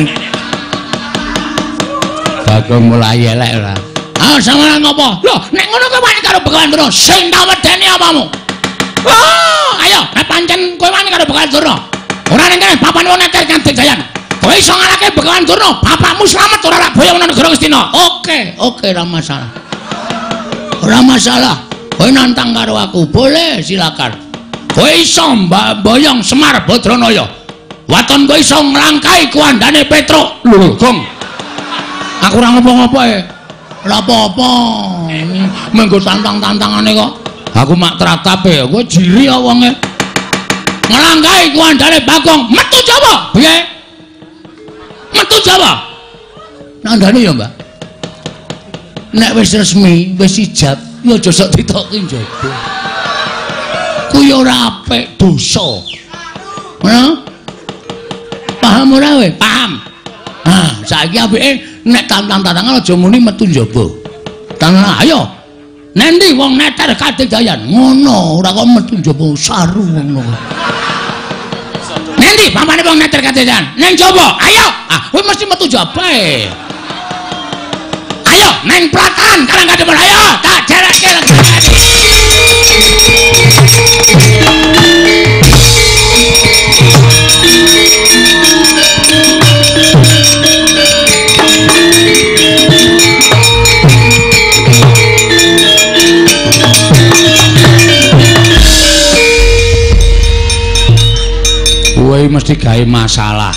Bagong mulai elek ora. Ah sampeyan ngopo? Lho, nek ngono kowe wani karo Bakal Durna, sing tak wedeni apamu? Oh, ayo, nek pancen kowe wani karo Bakal Durna. Ora ning kene bapakne wong neter Kantik Jayan. Kowe iso ngalahke Bakal Durna, bapakmu slamet ora rak boyong nang negara Astina. Oke, ora masalah. Ora masalah. Kowe nantang karo aku, boleh silakan. Kowe iso boyong Semar Badranaya. Waton kowe iso nglangkai kuandane Petruk. Lho, Gong. Aku ora ngopo-ngopo ae. Ora apa-apa. Menggo tantang-tantangane kok. Aku mak tratape, kowe jiri kok wonge. Nglangkai kuandane Bagong, metu Jawa. Piye? Metu Jawa. Nandane ya, Mbak. Nek wis resmi, wis ijab, ya aja sok ditoki njaba. Kuwi ora apik, dosa. Ngono? Paham ora kowe? Paham. Nah, saiki apike nek tantang-tantangan aja muni metu njaba. Tanah ayo. Nendi wong neter Kantik Jayan. Ngono, ora kok metu njaba saru ngono. Nendi pampane wong neter Kantik Jayan? Ning njaba. Ayo. Ah, kowe mesti metu njaba ae. Ayo, neng Platan Karang Kadempel. Ayo, tak jereke kowe mesti gawe masalah.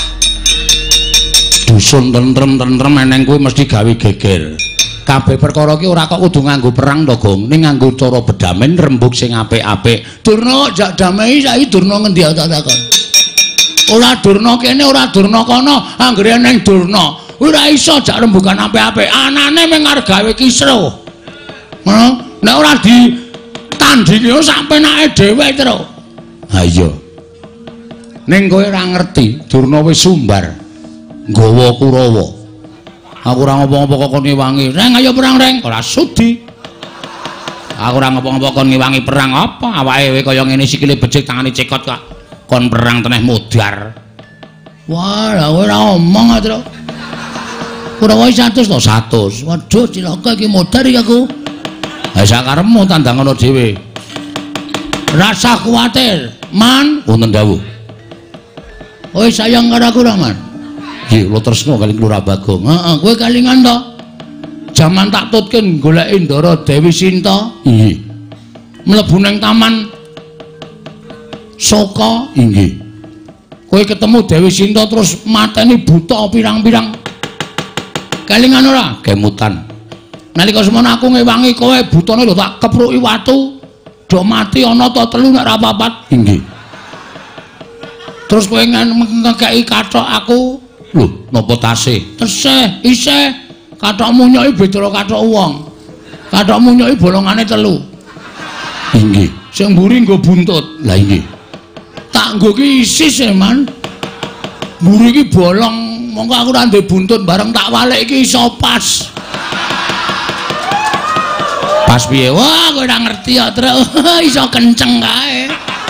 Dusun tentrem eneng kowe mesti gawe geger. Kabeh perkara iki ora kok kudu nganggo perang to, Gong. Ning nganggo cara bedamen rembug sing apik-apik. Durna jak damai saiki Durna ngendi tak takon. Ora Durna kene, ora Durna kono, anggere ning Durna. Ora iso jak rembugan apik-apik. Anane mung arep gawe kisruh. Ngono, nek ora ditandhingi sak penake dhewe terus. Ha iya. Ning kowe ora ngerti, Durna wis sumbar. Nggawa Kurawa. Aku ora ngopo-ngopo kok ngewangi. Reng ayo perang, Reng. Ora sudi. Aku ora ngopo-ngopo kon ngewangi perang apa? Awake kaya ngene sikile becik tangane cekot kok. Kon perang teneh modar. Wah, lha kowe ora omong to. Kurawa 100 to 100. Waduh, cilaka iki modar iki aku. Ha sakarepmu tandang ngono dhewe. Rasa kuwatir, Man. Wonten dawuh. Kowe sayang karo aku, Man. Nggih, kula tresno kali Lurah Bagong. Heeh, kowe kalingan to. Jaman tak tutke goleki Ndara Dewi Sinta. Nggih. Mlebu ning taman Soka. Nggih. Kowe ketemu Dewi Sinta terus mateni buta pirang-pirang. Kalingan ora? Kemutan. Nalika semono aku ngewangi kowe butane lho tak kepruki watu. Do mati ana ta telu nek ra papat. Nggih. Terus kowe ngekeki kathok aku Lho, napa tasih? Tesih, isih. Kathokmu nyoki beda karo kathok wong. Kathokmu nyoki bolongane 3. Inggih. Sing mburi nggo buntut. Lah inggih. Tak nggo ki isis e, Man. Mburi ki bolong, mongko aku ora ndek buntut bareng tak walik iki iso pas. Pas piye? Wah, kowe ora ngerti ya, Truk. Iso kenceng kae.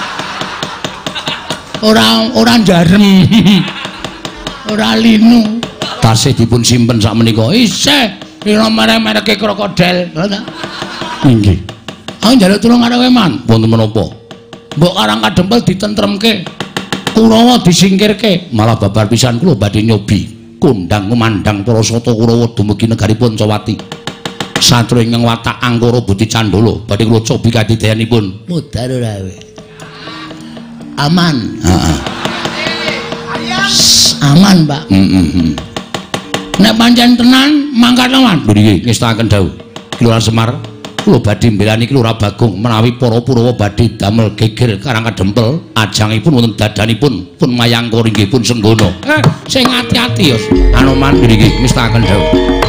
Ora njarem. Ora linu. Tasih dipun simpen sak menika. Isih ira merek-mereke krokodil. Inggih. Aku njaluk tulung karo kowe, Man. Wonten menapa? Mbok Karang Kadempel ditentremke. Kurawa disingkirke. Malah babar pisan kula badhe nyobi kondang kumandang para sata Kurawa dumugi negari Pancawati. Satru ingkang watak Angkara Buti Candala badhe kula cobi kadidayanipun. Mudhar ora kowe. Aman. Heeh. Aman, Pak. Nek pancen tenan mangkat lawan. Nggih, ngestaken dawuh. Kelurahan Semar, kula badhe mbelani Kelurahan Bagong menawi para Kurawa badhe damel geger Karang Kadempel, ajangipun wonten dadanipun pun Mayangkara inggih pun Senggana. Sing ati-ati ya. Anoman nggih, ngestaken dawuh.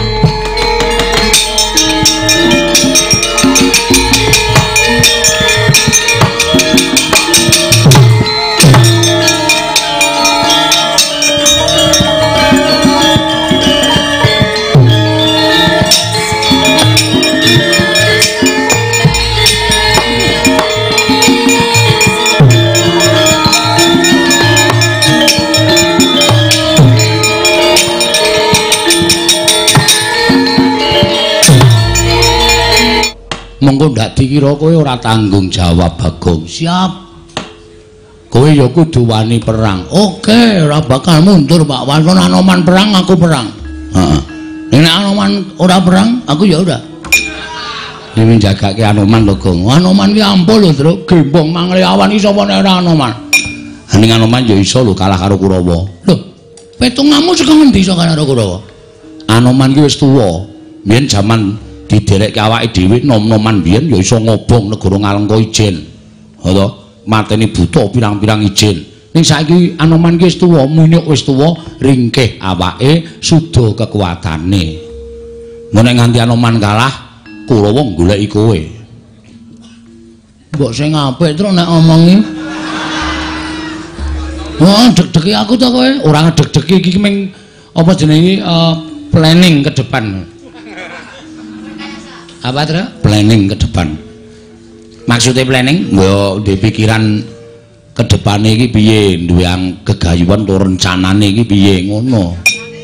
Monggo ndak dikira kowe ora tanggung jawab, Bagong. Siap. Kowe ya kudu wani perang. Oke, ora bakal mundur, Pak. Wonten Anoman perang, aku perang. Heeh. Nek Anoman ora perang, aku ya udah. Iki njagake Anoman lho, Gong. Anoman ki ampun lho, Truk. Gembong mangle awan iki sapa nek ora Anoman. Ning Anoman ya iso lho kalah karo Kurawa. Lho, petunganmu saka ngendi iso kalah karo Kurawa? Anoman ki wis tuwa. Biyen jaman diderekke awake dhewe nom-noman biyen ya iso ngobong negara Ngalengka Ijen. Lho, mateni buta pirang-pirang ijen. Ning saiki Anoman ki wis tuwa, munyuk wis tuwa, ringkih awake, suda kekuatane. Mun nek nganti Anoman kalah, Kurawa goleki kowe. Mbok sing apik terus nek omongi. Wah, deg-degi aku to kowe. Ora ngedeg-degi iki ming apa jenenge planning ke depan. Apa terus? Planning ke depan. Maksudnya planning? Yo duwe pikiran ke depane iki piye, duwe gegayuhan to rencanane iki piye ngono.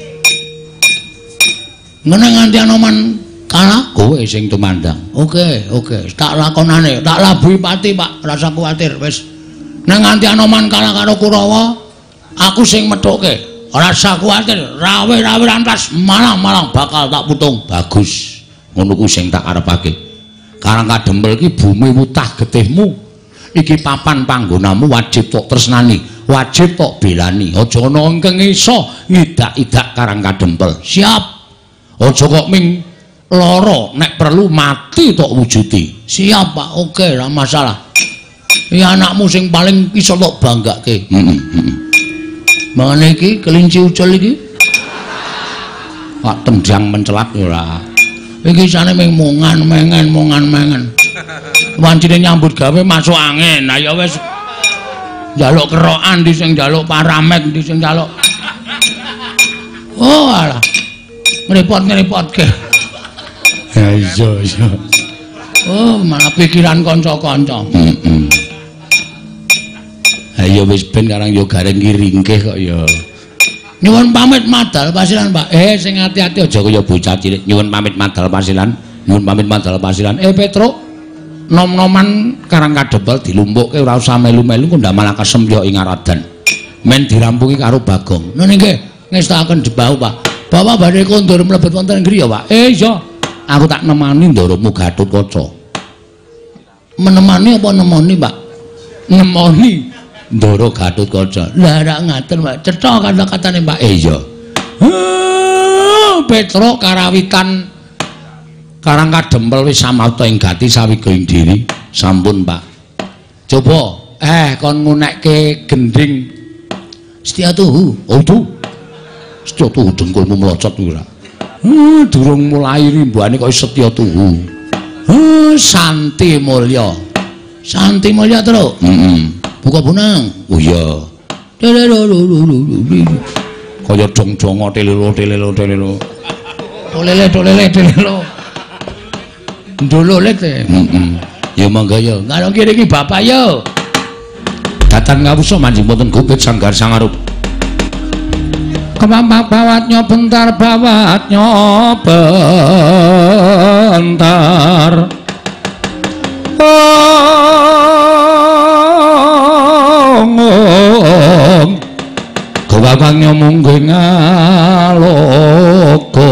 Ngene nganti Anoman kalah kowe sing tumandang. Oke, tak lakonane, tak labuhi pati, Pak. Rasa kuwatir wis. Nek nganti Anoman kalah karo Kurawa, aku sing methuke. Ora usah kuwatir, rawe-rawe rantas malang-malang bakal tak putung. Bagus. Ngono ku sing tak arepake. Karang Kadempel iki bumi mutah getihmu. Iki papan panggonamu wajib tok tresnani, wajib tok belani. Aja ana engkeng iso ngidak-idak Karang Kadempel. Siap. Aja kok ming lara, nek perlu mati tok wujudi. Siap, Pak. Oke, ora masalah. Iki anakmu sing paling iso tok banggake. Mangane iki kelinci ucul iki. Pak tendang mencelat ora. Iki sane ming mongan-mengen. Wancine nyambut gawe masuk angin. Nah ya wis njaluk kerokan di sing njaluk paramek di sing njaluk. Oh alah. Ngrepot-ngrepotke. Ya iya. Oh, malah pikiran kanca-kanca. Ayo wis ben karang yo gareng ki ringkih kok ya. Nyuwun pamit madal pasilan, Pak. Sing ati-ati aja kaya bocah cilik. Nyuwun pamit madal pasilan. Petruk. Nom-noman Karang Kadempel dilumpukke ora usah melu-melu kok ndak malah kesemyok ing Aradan. Men dirampungi karo Bagong. Nun nggih, ngestakaken debau, Pak. Bapak badhe kondur mlebet wonten ngri ya, Pak. Iya. Aku tak nemani ndoromu Gatotkaca. Menemani apa nemoni, Pak? Nemoni. Ndara Gatotkaca. Lah rak ngaten, Pak. Cetha kata-katane, Pak. Iya. Petruk karawitan Karang Kadempel wis samawta ing gati sawiga ing diri. Sampun, Pak. Coba kon ngunekke gending Setyatuhu. Odu. Setya tuhu dengkulmu mlocot ora. Durung mulai rimbane kok setya tuhu. Santi mulya. Santi mulya terus. Buka bunang. Oh iya. Kaya dong-dongo telelo. Tolele. Ndololet. Ya mangga ya. Karo kene iki bapak ya. Datan ngawusa manjing wonten gupit sanggar sangarup. Kemampak bawatnya bentar. Kewawangnya munggih ngaloko.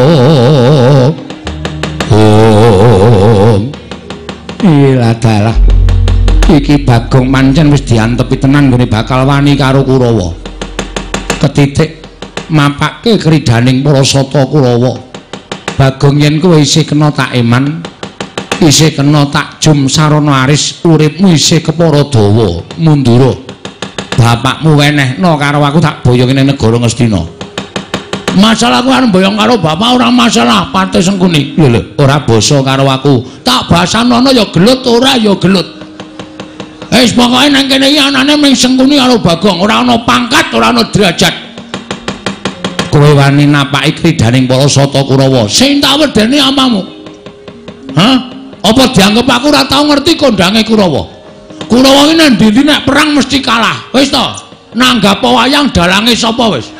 Iladalah iki Bagong pancen wis diantepi tenan nggone bakal wani karo Kurawa. Ketitik mapake kridaning para sata Kurawa. Bagong yen kowe isih kena tak eman, isih kena tak jum sarana aris, uripmu isih kepara dawa, mundura. Bapakmu wenehna karo aku tak boyong ning negara Ngastina. Masalah ku arep boyong karo bapak ora masalah, Pati Sengkuni. Lho, ora basa karo aku. Tak basanono ya gelut ora ya gelut. Wis pokoke nang kene iki anane ming Sengkuni karo Bagong, ora ana pangkat, ora ana derajat. Kowe wani napaki kridaning para sata Kurawa. Sing tak wedeni amamu. Hah? Apa dianggep aku ora tau ngerti kondange Kurawa? Kurawa iki nek ndi nek perang mesti kalah. Wis to? Nanggap wayang dalange sapa wis?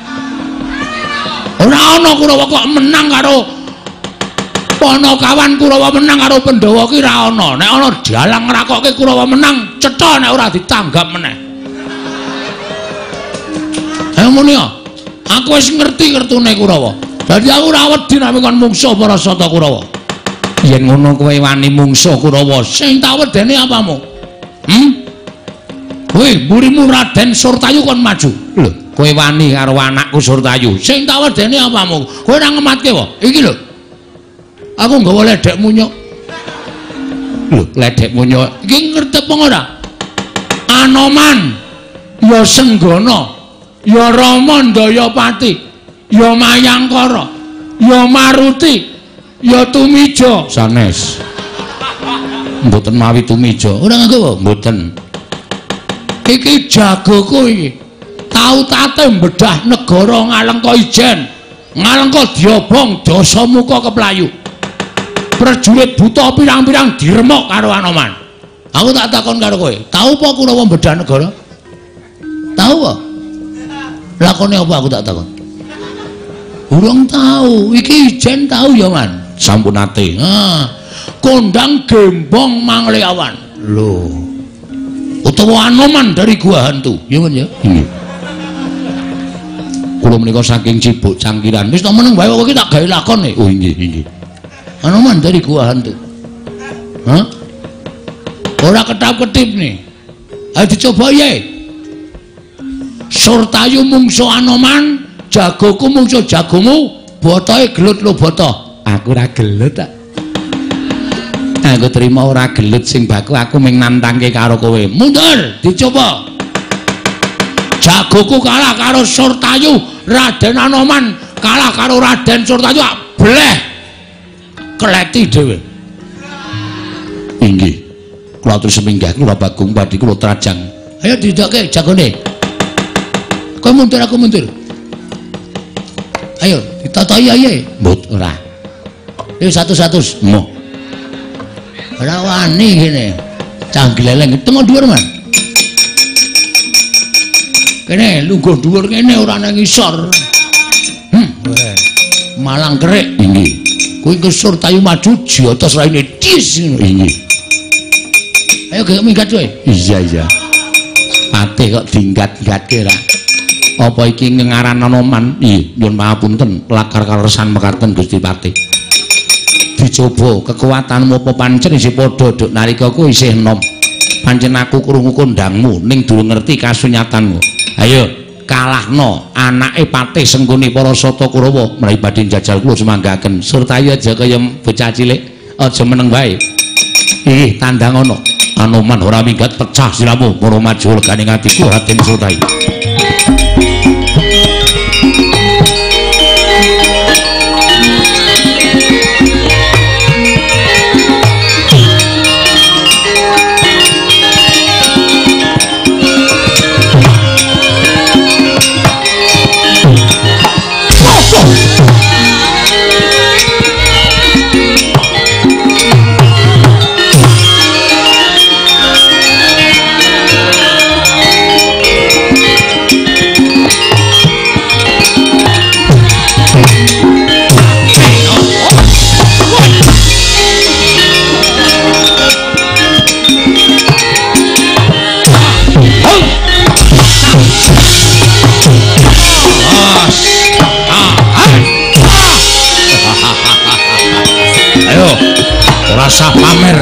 Ora ana Kurawa kok menang karo Panakawan Kurawa menang karo Pandhawa ki ra ana. Nek ana dalang ngrakokke Kurawa menang, cetha nek ora ditanggap meneh. Ayo muni ya. Aku wis ngerti kertune Kurawa. Dadi aku ora wedi nek kon mungsuh para sata Kurawa. Yen ngono kowe wani mungsuh Kurawa, sing tak wedeni apamu? Kowe mburimu Raden Surtayu kon maju. Lho, kowe wani karo anakku Surtayu. Sing tak wedeni apamu? Kowe ora ngematke wae. Iki lho. Aku nggawa ledek munyuk. Lho, ledek munyuk. Iki ngertep apa ora? Anoman, ya Senggana, ya Rama Ndayapati, ya Mayangkara, ya Maruti, ya Tumija. Sanes. Mboten mawi Tumija. Ora nganggo mboten. Iki jagoku iki. Tau tate mbedah negara Ngalengka Ijen. Ngalengka diobong Dasamuka keplayu. Prajurit buta pirang-pirang diremok karo Anoman. Aku tak takon karo kowe, tau apa Kurawa mbedah negara? Tau apa? Lakone apa aku tak takon? Urung tau. Iki Ijen tau ya, Man. Sampun ate. Kondang Gembong Mangleawan. Lho. Utawa Anoman dari Gua Hantu. Ya, Man ya. Nggih. Kula menika saking Cibuk Cangkiran. Wis tak meneng wae kok iki tak gawe lakon e. Oh nggih. Anoman dari Gua Hantu. Hah? Ora ketap-ketip nih. Ayo dicoba ya. Surtayu mungsuh Anoman, jagoku mungsuh jagomu, botohe gelut lo boto. Aku ora gelut tak. Aku terima ora gelut sing baku aku ming nantangke karo kowe. Mundur, dicoba. Jagoku kalah karo Surtayu, Raden Anoman kalah karo Raden Surtayu, bleh. Keleti dhewe. Inggih. Kula atur seminggah kula Bagong badhe kula trajang. Ayo didokke jagone. Kowe mundur aku mundur. Ayo ditatohi ae. Mbut ora. Ayo satu-satu. Mo. Ora wani kene. Cah gleleng tengok dhuwur, Man. Kene lungguh dhuwur kene ora nang ngisor. Malang kerik. Inggih. Kowe ke Surtayu maju jotos raine dis. Inggih. Ayo gek minggat kowe. Iya. Patih kok dinggat-gatke ra. Apa iki ngengaran Anoman? Nggih, nyuwun pangapunten, lakar kaleresan mekaten Gusti Patih. Dicoba kekuatanmu apa pancen isih padha duk nalika kowe isih enom. Pancen aku krungu kondangmu ning durung ngerti kasunyatanmu. Ayo kalahno anake Patih Sengkuni para sata Kurawa mrih badhe njajal kula semanggaken. Surtayu aja kaya bocah cilik, aja meneng wae. Ih, tandang ana. Anoman ora minggat pecah siramu para maju legane atiku Raden Surtayu. rasa pamer.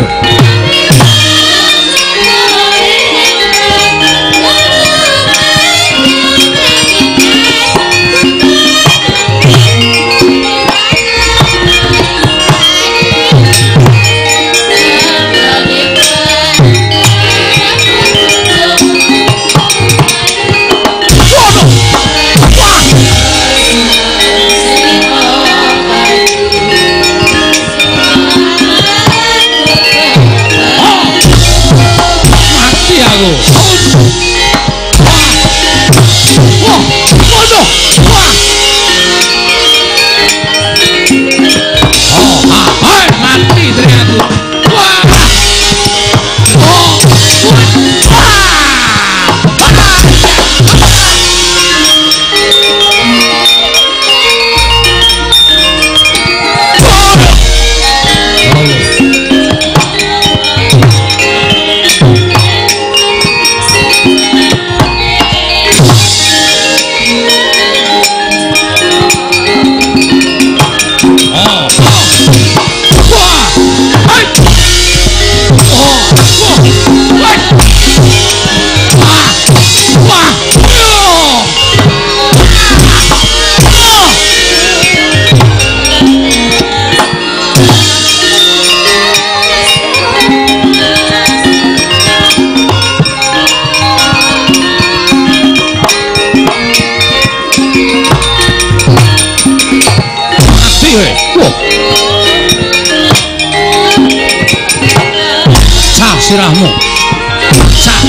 Sirahmu sak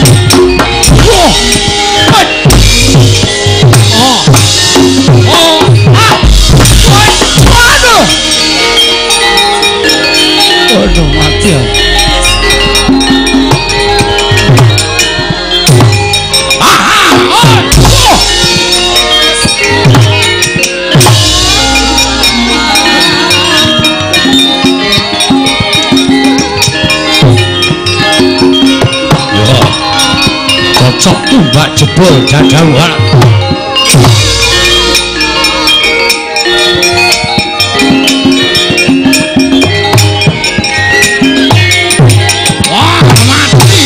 waduh mati ya. Cocok tumbak jebol dadaluhan. Wah mati.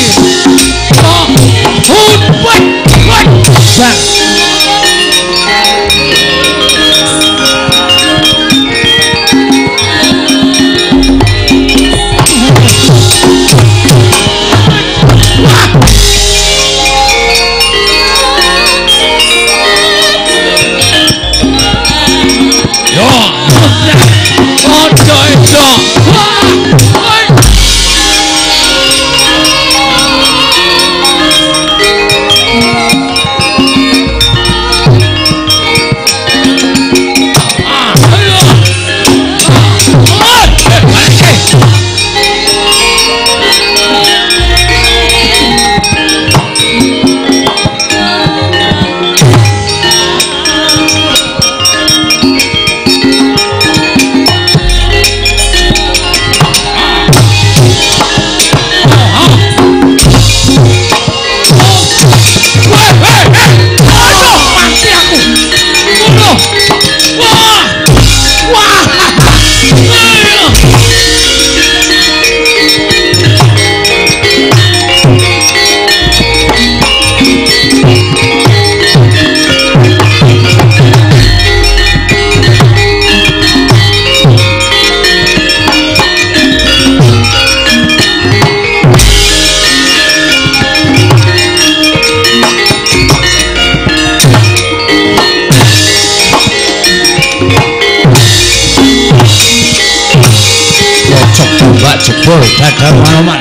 jebol dadar manoman.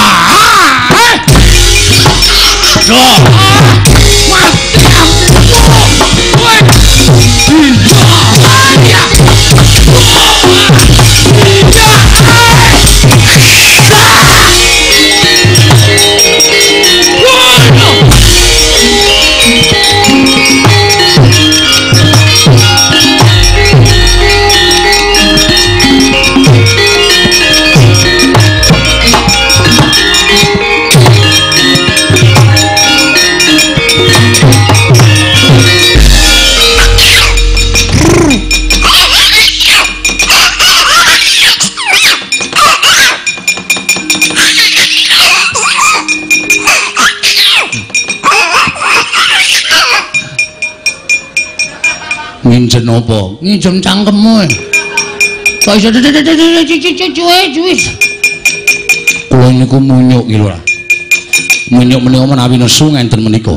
Nginjen apa? Nginjen cangkemmu. Kok iso cuwis. Kula niku munyuk iki lho. Munyuk menika menawi nesu ngenten menika.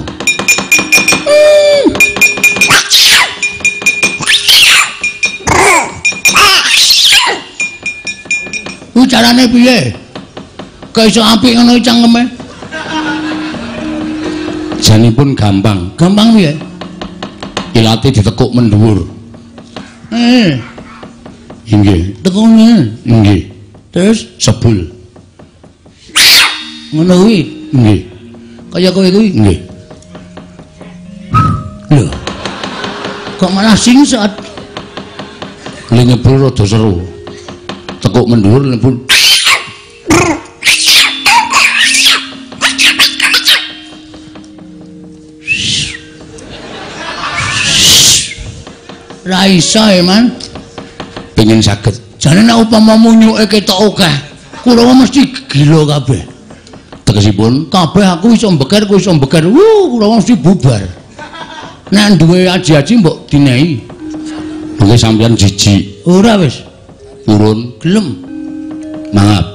Carane piye? Kok iso apik ngono cangkeme? Janipun gampang. Gampang piye? Ilate ditekuk mendhuwur. Inggih, tekune. Inggih. Terus sebul. Ngono kuwi? Nggih. Kaya kowe kuwi? Nggih. Lho. Kok malah singset? Li nyebul rada seru. Tekuk mendhuwur nyebul. Ra iso man. Pengen saged. Jane nek upama munyuke ketok akeh, kula mesti gila kabeh. Tegesipun kabeh aku iso mbeker, kowe iso mbeker. Kula mesti bubar. Nek duwe aji-aji mbok dinehi. Mengke sampeyan jijik. Ora wis. Urun gelem. Maaf.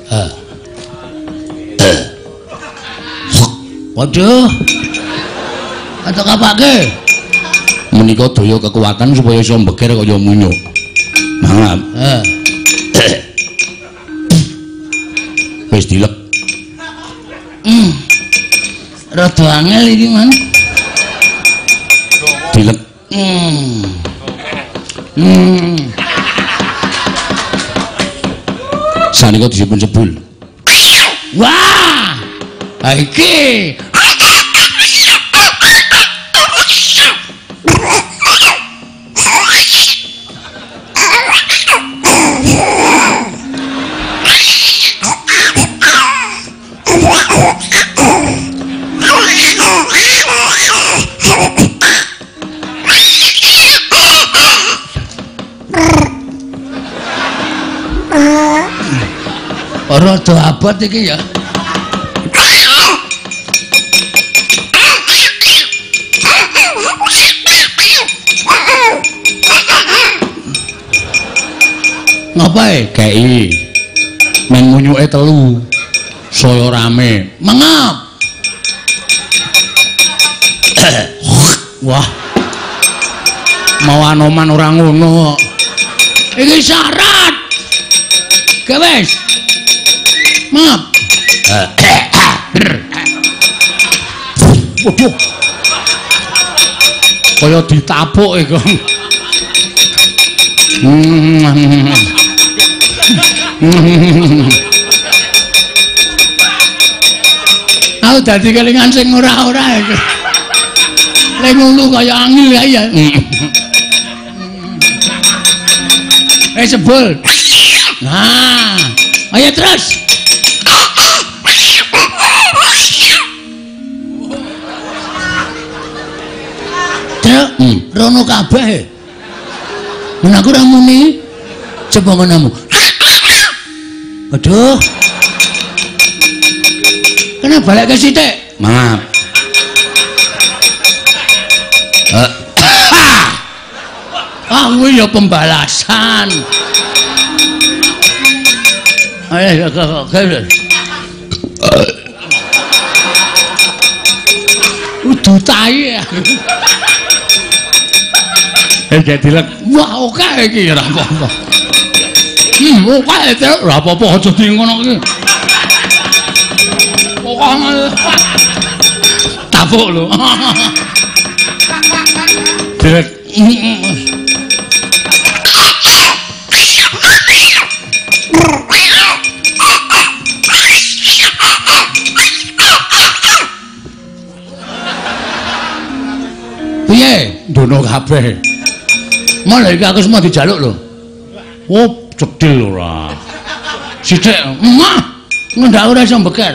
Waduh. Atok apake? Menika daya kekuatan supaya iso mbeker kaya munyuk. Maaf. Wis dilek. Rada angel iki, Man. Dilek. Sanika disipun jebul. Wah! Ha iki. Rada abot iki ya. Ngapae? Kei. Men munyuke telu. Saya rame. Mangap. Wah. Mau anoman ora ngono. Iki syarat. Kewes. Maaf. Waduh. Kaya ditapuk iku. Aku dadi kelingan sing ora-ora iki. Lek ngulu kaya angin ya. Sebul. Nah, ayo terus. Rono kabeh. Men aku ra muni coba menamu. Aduh. Kena balik ke sithik. Maaf. Aku ya pembalasan. Ayo ke. Udah tai ya. Jadi lek wah oke iki ora apa-apa. Oke ora apa-apa aja di ngono iki. Tapuk lho. Deret. Piye? Ndono kabeh. Malah iki aku semua dijaluk lho. Oh, cedhil ora. Sithik, emah. Ngendak ora iso beker.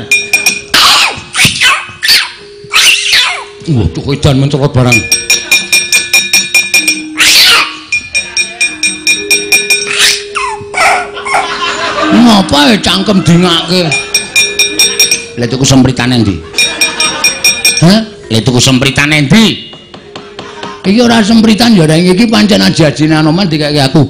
Wah, tuh edan mencolot barang. Ngapa ya cangkem dingake? Lha tuku sempritane ndi? Hah? Lha tuku sempritane ndi? Iki ora sempritan ya ora iki pancen aji-ajine Anoman dikake aku.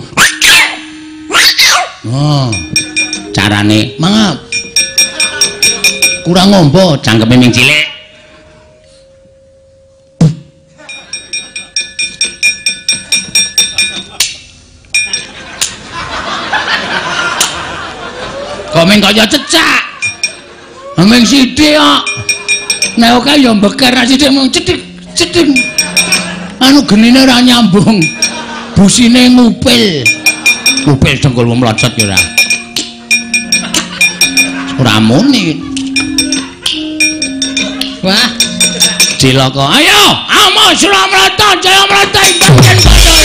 Oh. Carane, mangap. Kurang ngombo, cangkeme ming cilik. Komeng kaya cecak. Ameng sithik kok. Nek oke ya mbeker ra sithik mung cedik. Anu genine ora nyambung. Busine ngupil. Ngupil dengkulmu mlocot ya ora. Ora muni. Wah. Cilaka. Ayo, amo Suramrata, Jaya Mrata Ibadan Bandara.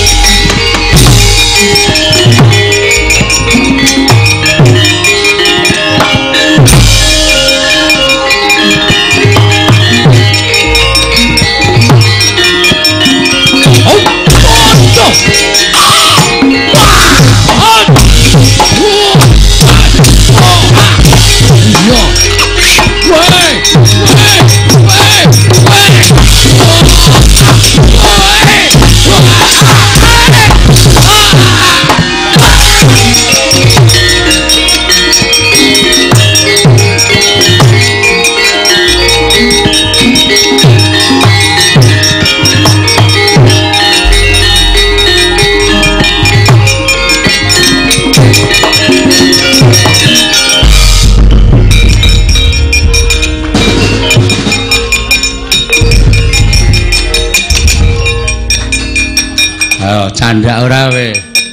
Candhak ora we.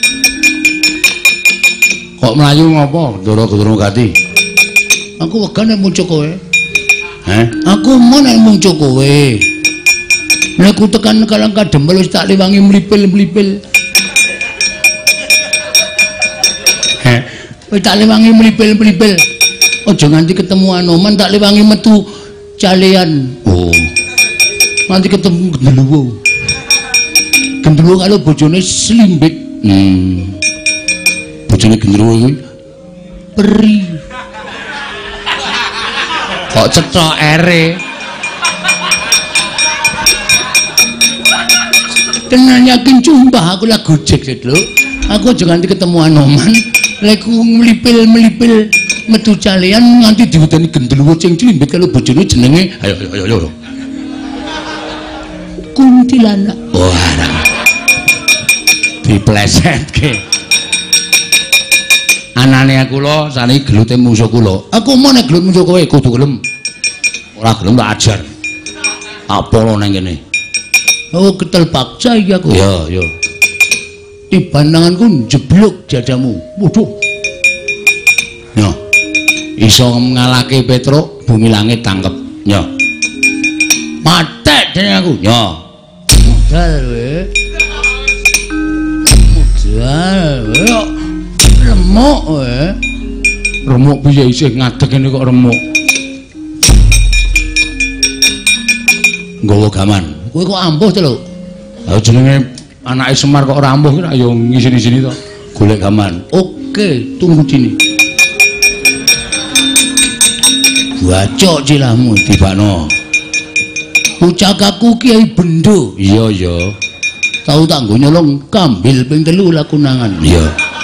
Kok mlayu ngopo? Ndara-ndara gati. Aku wegane muncul kowe. Heh? Aku mau nek muncul kowe. Nek ku tekan kalang kadempel wis tak liwangi mlipil-mlipil. Heh. Wis tak liwangi mlipil-mlipil. Aja nganti ketemu Anoman tak liwangi metu calean. Oh. Nanti ketemu genderuwo. Genderuwo karo bojone Slimbik. Bojone genderuwo kuwi peri. Kok cethok ere. Tenan yakin cumbah aku lah gojek lho. Aku aja nganti ketemu Anoman, lek ku mlipil-mlipil metu calean nganti diwedani genderuwo sing Slimbik karo bojone jenenge ayo. Kuntilanak. Wah. Diplesetke. Anane aku lho saniki gelute musuh kula. Aku mau nek gelut musuh kowe kudu gelem. Ora gelem tak ajar. Apa nang kene? Oh ketel paksa iki aku. Ya. Tibandanganku jeblok jadamu. Waduh. Ya. Iso ngalahke Petruk, bumi langit tangkep. Ya. Matek dene aku. Ya. Modal we. Remuk wae. Remuk piye isih ngadeg ngene kok remuk. Nggawa gaman. Kowe kok ampuh to lho. Ha jenenge anake Semar kok ora ampuh ki ya ngisini-sini to. Golek gaman. Oke, tunggu sini. Bacok cilahmu tibakno. Ucakaku Kiai Bendo. Iya. Tahu tak nggo nyolong kambil ping 3 lakunangan. Iya.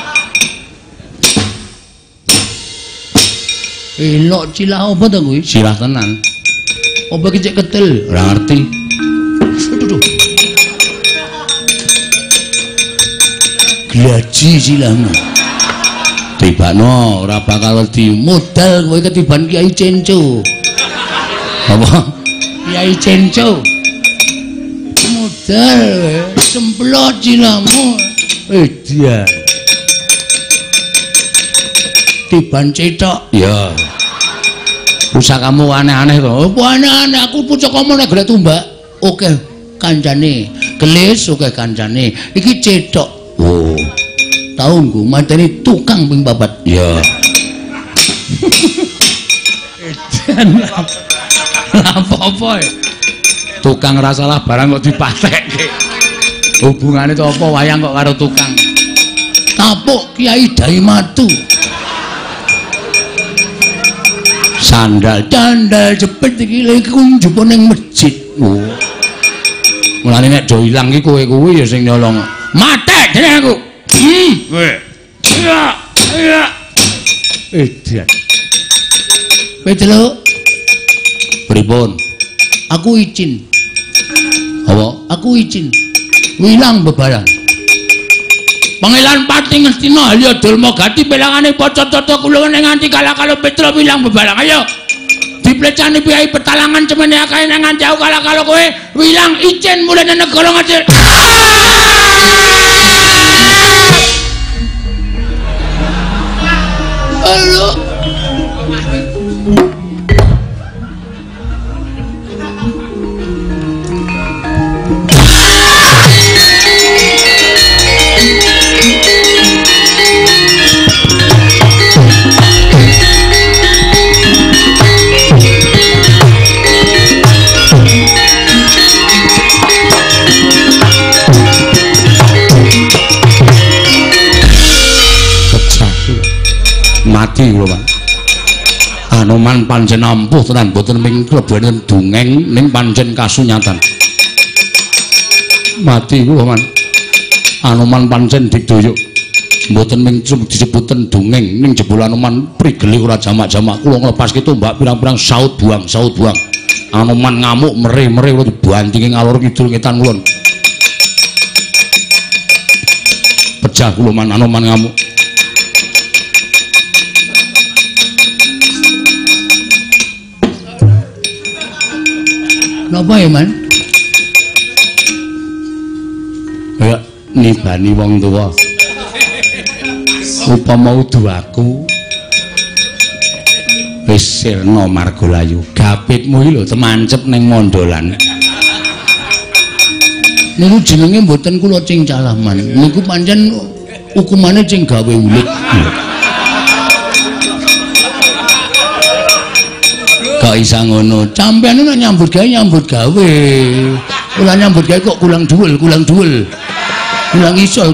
Elok cilah apa to kuwi? Cilah tenan. Apa iki cek ketil? Ora ngerti. Aduh. Glaji cilahmu. Tibakno ora bakal wedi modal kowe ketiban Kiai Cenco. Apa? Kyai Cenco. Modal semplot cilamu. Dia. Tiban cetok. Ya. Usah kamu aneh-aneh to. Apa aneh-aneh aku pucuk kamu nek golek tumbak. Oke, kancane. Gelis oke kancane. Iki cetok. Oh. Tahu materi tukang ping papat. Ya. Edan apa-apa ya. Tukang ora salah barang kok dipatekke. Hubungane to apa wayang kok karo tukang. Tapuk Kiai Dai Matu. Sandal jepit iki lek kunjup ning masjid. Oh. Mulane nek do ilang iki kowe kuwi ya sing nyolong. Matek dene aku. Kowe. Iya. Edan. Pedro. Pripun? Aku izin. Apa? Aku izin. Wilang bebalang. Pangelan Pati Ngastina Halya Dulma Gati pelangane Pocot-Toto kulune nganti kala-kala Petra wilang bebalang. Ayo. Diplecani Piai Petalangan cemene akae nang jauh kala-kala kowe wilang izin mulane negara ngajil. Halo. Mati kula Pak. Anoman pancen ampuh tenan boten ming klebenen dongeng ning pancen kasunyatan. Mati kula Man. Anoman pancen digdoyok. Mboten ming disebuten dongeng ning jebul Anoman prigeli ora jamak-jamak kula nglepaske tombak pirang-pirang saut buang. Anoman ngamuk merih-merih kula dibantingi ngalor kidul ngetan kulon. Pecah kula Man Anoman ngamuk. Napa ya Man? Kaya nibani wong tuwa. Upama uduaku wis sirna margalayu. Gapitmu iki lho temancep ning mondolan. Niku jenenge mboten kula cingcalah Man. Niku pancen hukumane cing gawe ulit. Kok isa ngono, sampeyan nek nyambut gawe. Kula nyambut gawe kok kulang duwel. Kulang isol.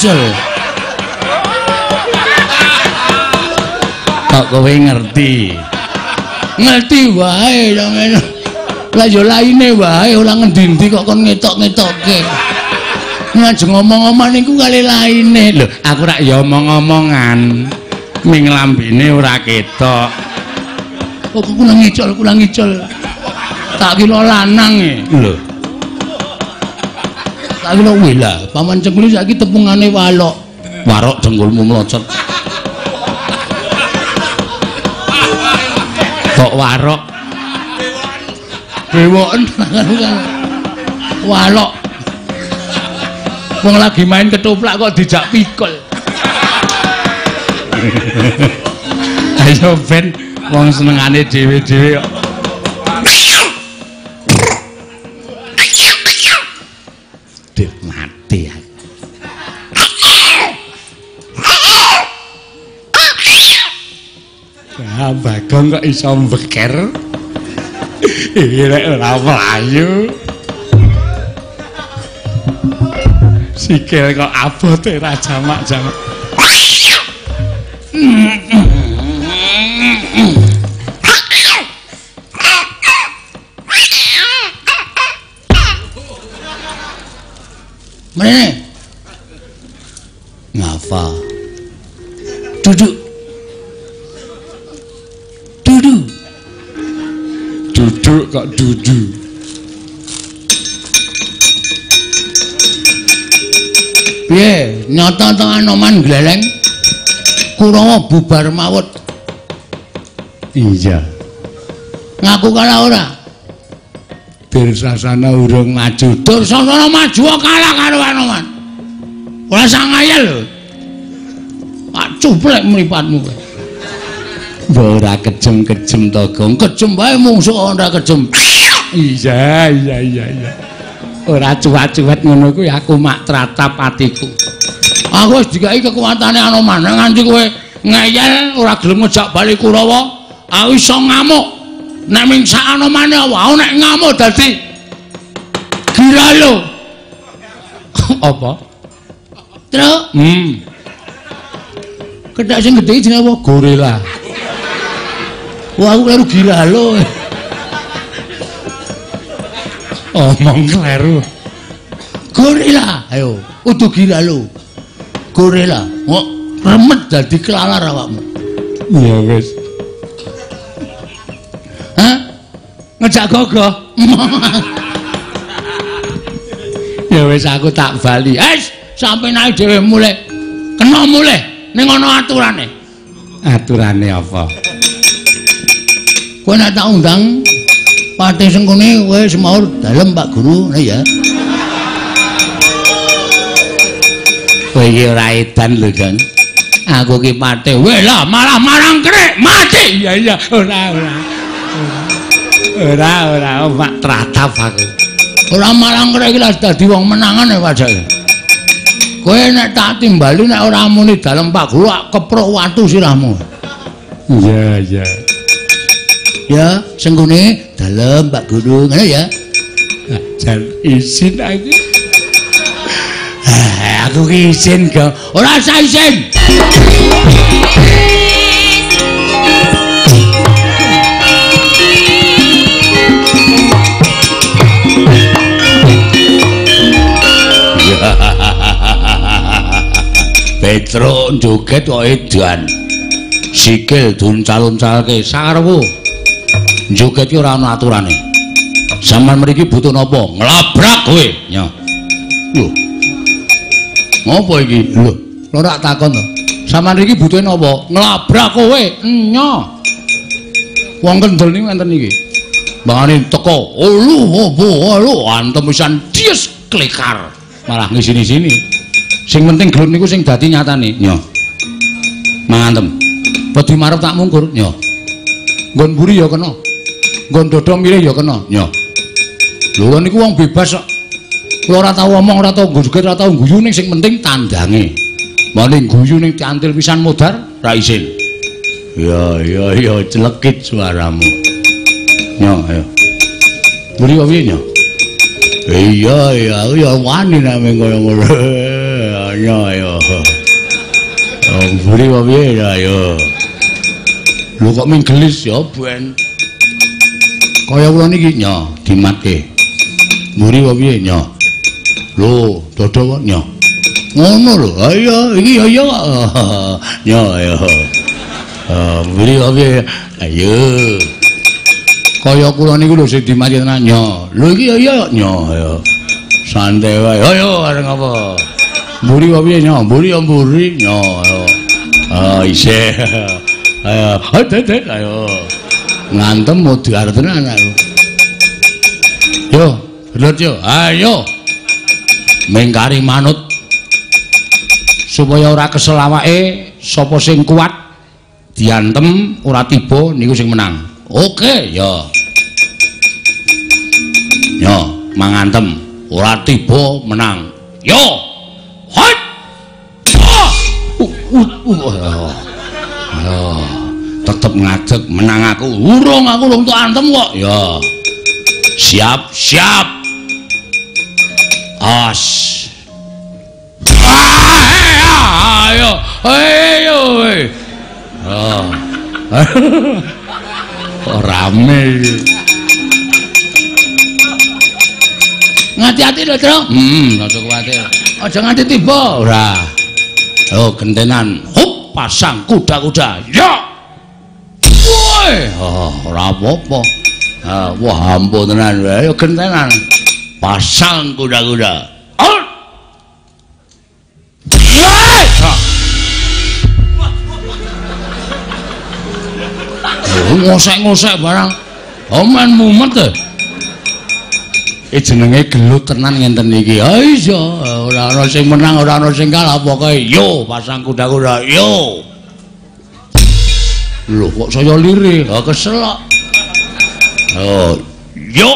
Kok kowe ngerti? Ngerti wae dong. Lah yo laine wae ora ngendi-endi kok kon ngetok-ngetokke. Ngajeng ngomong-omongan niku kali laine. Lho, aku rak ya omong-omongan. Ning lambene ora ketok. Kok kulang ngicol. Tak kira lanang e. Lho. Tak kira wela, paman cengkuli saiki tepungane walok. Warok dengkulmu mlocot. Kok warok? Bewoken walok. Wong lagi main ketoprak kok dijak pikul. Ayo ben wong senengane dhewe-dhewe kok. Dek mati ya. Ah, Bagong kok iso mbeker. Nek ora mlayu. Sikil kok abote ra jamak-jamak. Mana? Ngapa? Duduk. Duduk kok duduk. Piye? Nyata to Anoman gleleng? Kurawa bubar mawut. Iya. Ngaku kalah ora? Dursasana urung maju. Dursasana maju kalah karo Anoman. Ora sangayal lho. Pak cuplek mripatmu kowe. Mbok ora kejem-kejem to, Gong. Kejem wae mungsuh ora kejem. Iya. Ora cuwat-cuwat ngono kuwi aku mak tratap atiku. Aku wis dikai kekuatane Anoman nganti kowe ngeyel ora gelem ngejak bali Kurawa. Aku iso ngamuk. Nek ming sak Anomane wae nek ngamuk dadi Giralo. Apa? Truk. Kedak sing gedhe jenenge apa? Gorila. Wah, aku kleru Giralo. Omong kleru. Gorila, ayo, udu Giralo. Gorila. Kok remet dadi kelalar awakmu. Ya wis. Hah? Ngejak gogoh. Ya wis aku tak bali. Sampai naik dhewe mulai. Kena mulai ning ana aturane. Aturane apa? Kowe nek tak undang Patih Sengkuni kowe semaur dalem Pak Guru ya. Kowe iki ora edan lho, Gang. Aku ki Patih. Weh lah malah marang krek mati. Iya ora Pak tratap aku. Ora marang krek iki lah dadi wong menangan ya pajake. Kowe nek tak timbali nek ora muni dalem Pak Guru keprok watu sirahmu. Iya. Ya, Sengkuni dalem Pak Guru ngono ya. Jan izin aku. Aku ki izin, Gong. Ora usah izin. Petro joget kok edan. Sikil duncal-uncalke sakarepku. Joget ki ora ana aturane. Sampeyan mriki butuh napa? Nglabrak kowe. Yo. Lho. Ngopo iki? Lho, ora takon to. Sampeyan iki butuhe napa? Nglabrak kowe. Nyo. Wong kendel niku enten iki. Mbangane teko. Lu antem pisan dies klekar. Malah ngisini-sini. Sing penting gelut niku sing dadi nyatane. Nyo. Mangantem. Wedi marep tak mungkur. Nyo. Nggon mburi ya kena. Nggon dodho milih ya kena. Nyo. Lho niku wong bebas kok. Kula ora tau omong, ora tau ngguyu, ora tau guyu ning sing penting tandange. Maning guyu ning diantil pisan modar ra isin. Ya celekit suaramu. Nyo, ayo. Mburi kok piye, Nyo? Iya, aku ya wani nek koyo ngono. Nyo, ayo. Mburi kok piye, ayo. Lho kok minggelis ya, Ben. Kaya kula niki, Nyo, dimatke. Mburi kok piye, Nyo? Lho, dodo kok, Nyo. Ngono lho. Ayo, iki ya kok. Nyo, ayo. Mburi kok piye? Ayo. Kaya kula niku lho sing dimatke tenan, Nyo. Lho iki ya kok, Nyo, ayo. Santai wae. Ayo, areng apa? Mburi kok piye, Nyo? Mburi ya mburi, Nyo, ayo. Isih. Ayo, ayo. Ngantem mau diartene anakku. Yo, bener yo. Ayo. Mengkari manut supaya ora kesel awake, sapa sing kuat diantem ora tiba niku sing menang. Oke, yo. Yo, mangantem ora tiba menang. Yo. Hot. Tetep ngadeg menang aku. Urung aku untuk antem kok. Ya. Siap. As. Ayo. Oh, rame. Ngati-hati lho, Tru. Aja kuwatir. Aja nganti tiba. Ora. Oh, gentenan. Hup, pasang kuda-kuda. Ya. Ora apa-apa. Wah ampun tenan wae ya gentenan. Pasang kuda-kuda. Ngosek-ngosek barang. Omen mumet. jenenge gelut tenan ngenten iki. Ha iya, ora ana sing menang, ora ana sing kalah pokoke yo pasang kuda-kuda yo. Lho kok saya lirih? Ha kesel kok. Oh, yo.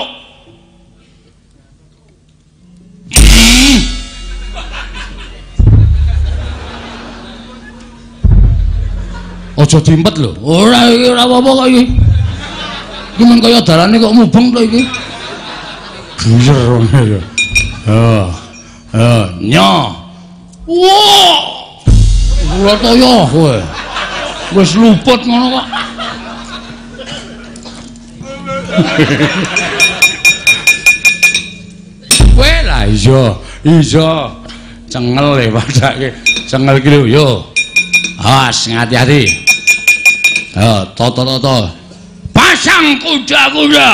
Aja dimpet lho. Ora iki ora apa-apa kok iki. Iki men kaya dalane kok mubeng to iki. Giler ngono. Nya. Wah. Ora toyo kowe. Wis luput ngono kok. Kowe lah iya. Cengel e padake. Cengel iki lho yo. Awas ngati-ati. Toto. Pasang kuda-kuda.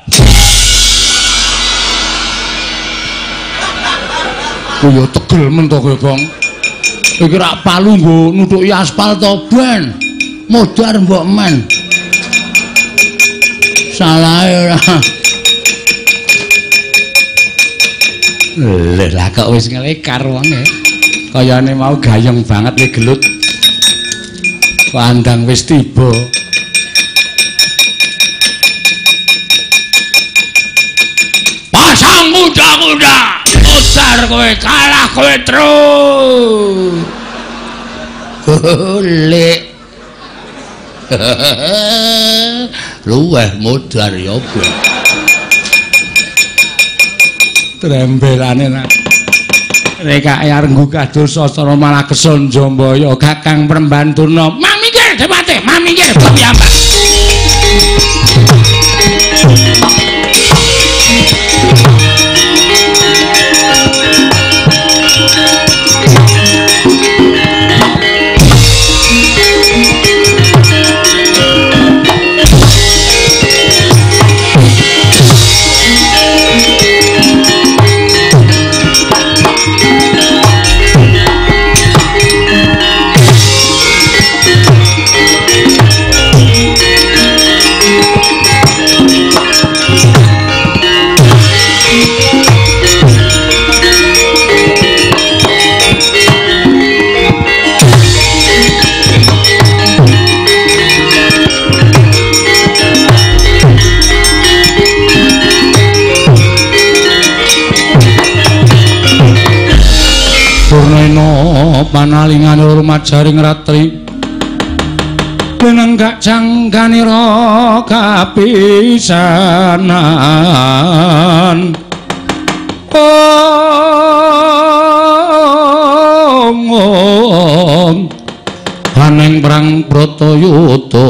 Kuwi tegel men to kowe, Bang. Iki rak palu nggo nutuki aspal to, Ben. Modar mbok men. Salahe ora. Lah kok wis ngelekar wonge. Kayane mau gayeng banget le gelut. Pandang wis tiba. Pasang kuda-kuda. Usar kowe kalah kowe terus. Lek. Luweh modar ya, Bu. Trembelane nak. Reka arenggu kados sasana malah kesonjombaya Kakang Prembantuna. Mamingkir Depate, mamingkir piyambak. Panalingane hormat jaring ratri penenggak jangganira kapisanan haneng perang Bratayuda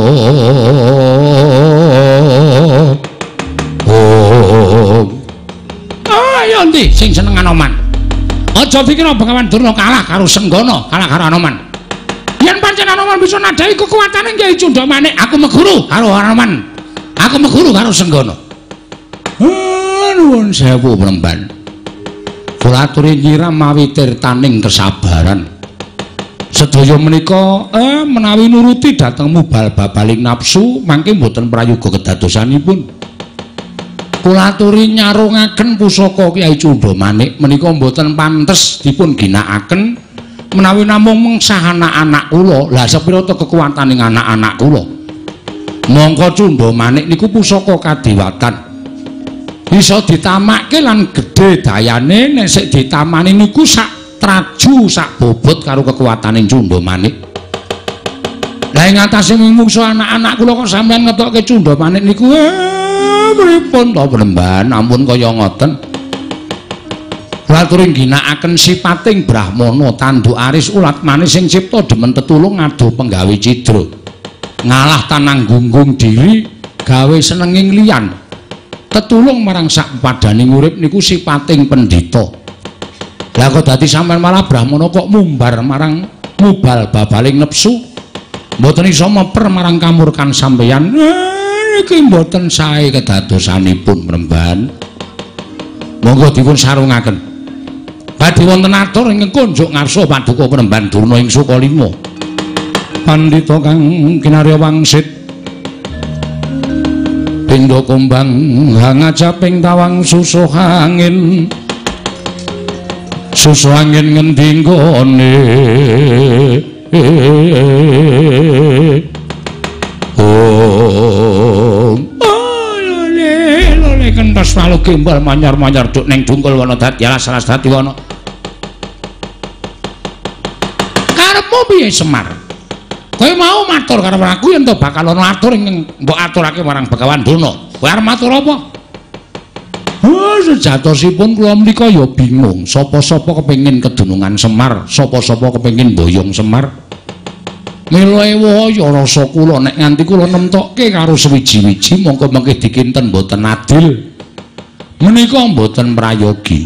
ayo ndi sing seneng Anoman. Aja pikir Bengawan Durna kalah karo Senggana, kalah karo Anoman. Yen pancen Anoman bisa nadhahi kekuwatane Kyai Cundamanik, aku meguru karo Anoman. Aku meguru karo Senggana. Nuwun sewu Pramban. Kula aturi nyiram mawi tirtaning kesabaran. Sedaya menika menawi nuruti dhateng mubal-babaling nafsu, mangke mboten prayoga kedadosanipun. Kula aturi nyarungaken pusaka Kyai Cundamanik menika mboten pantes dipun ginakaken menawi namung mengsah anak-anak kula. Lah sepira to kekuwataning anak-anak kula. Mongko Cundamanik niku pusaka kadewatan. Bisa ditamakke lan gedhe dayane nek sik ditamani niku sak traju sak bobot karo kekuwataning Cundamanik. Lah ing atase mungsu anak-anak kula kok sampeyan ngetokke Cundamanik niku pripun to Pramban, ampun kaya ngoten. Kula aturi ginakaken sipating Brahmana tanduk aris ulat manis sing cipta demen tetulung ngadu penggawe cidra. Ngalah tanang gunggung diri gawe senenging liyan. Tetulung marang sak padaning urip niku sipating pendhita. Lah kok dadi sampean malah Brahmana kok mumbar marang mubal babaling nepsu. Mboten iso meper marang kamurkan sampeyan. Iki mboten sae kedadosanipun Pramban. Monggo dipun sarungaken. Badhe wonten atur ing kunjuk ngarsa paduka Pramban Durna ing Sukalima. Pandhita kang kinarya wangsit pindha kumbang ngajaping tawang susuh angin ngendi nggone lole kentos walu gimbal manyar-manyar duk ning dungkul wana dadi alas-alas dadi wana karepmu piye Semar kowe mau matur karo aku yen to bakal ana atur ing mbok aturake marang Begawan Dono kowe arep matur apa sejatosipun kula menika ya bingung sapa-sapa kepengin kedunungan Semar sapa-sapa kepengin boyong Semar mila ewaya rasa kula nek nganti kula nemtokke karo sewiji-wiji mongko mengke dikinten boten adil menika boten prayogi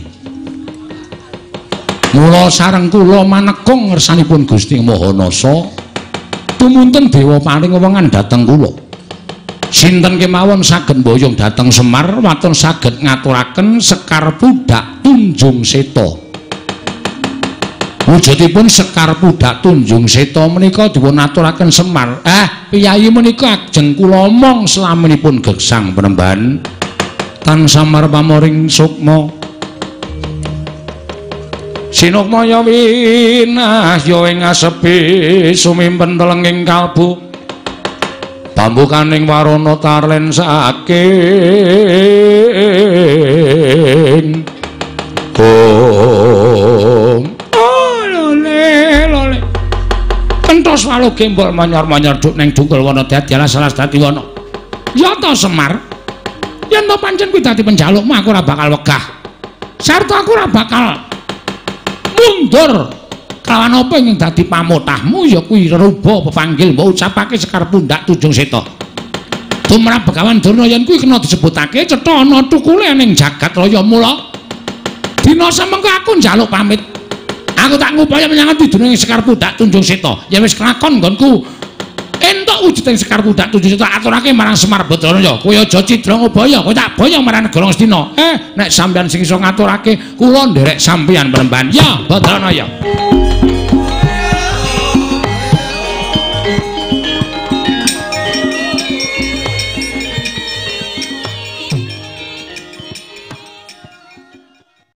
mula sareng kula manekung ngersanipun Gusti Mahanasa tumunten dewa paring wewengan dhateng kula sinten kemawon saged mboyong dhateng Semar waton saged ngaturaken Sekar Pudak Tunjung Seta wujudipun Sekar Pudak Tunjung Seta menika dipun aturaken Semar piyayi menika ajeng kula omong slaminipun gegsang penembahan tan Samar pamoring sukma sinukmaya winah ya ing asepi sumimpen telenging kalbu pambukaning warana tarlen saking lole kentos walu gembol manyar-manyar duk ning dungkul wana dadi alas-alas dadi wana ya ta Semar yen to pancen kuwi dadi penjalukmu aku ora bakal wegah sarta aku ora bakal mundur kelawan apa yang dadi pamutahmu ya kuwi ruba pepanggil mbok ucapake Sekar Pundak Tunjung Seta tumrap Begawan Dono yen kuwi kena disebutake cetha ana tukule ning jagat raya mula dina semengko aku njaluk pamit aku tak ngupaya menyang duduning Sekar Pundak Tunjung Seta yen wis kelakon nggonku entuk wujuding Sekar Pundak Tunjung Seta aturake marang Semar Badraya kowe aja cidra ngupaya kowe tak boyong marang negara Ngastina nek sampeyan sing iso ngaturake kula nderek sampeyan penembahan ya Badraya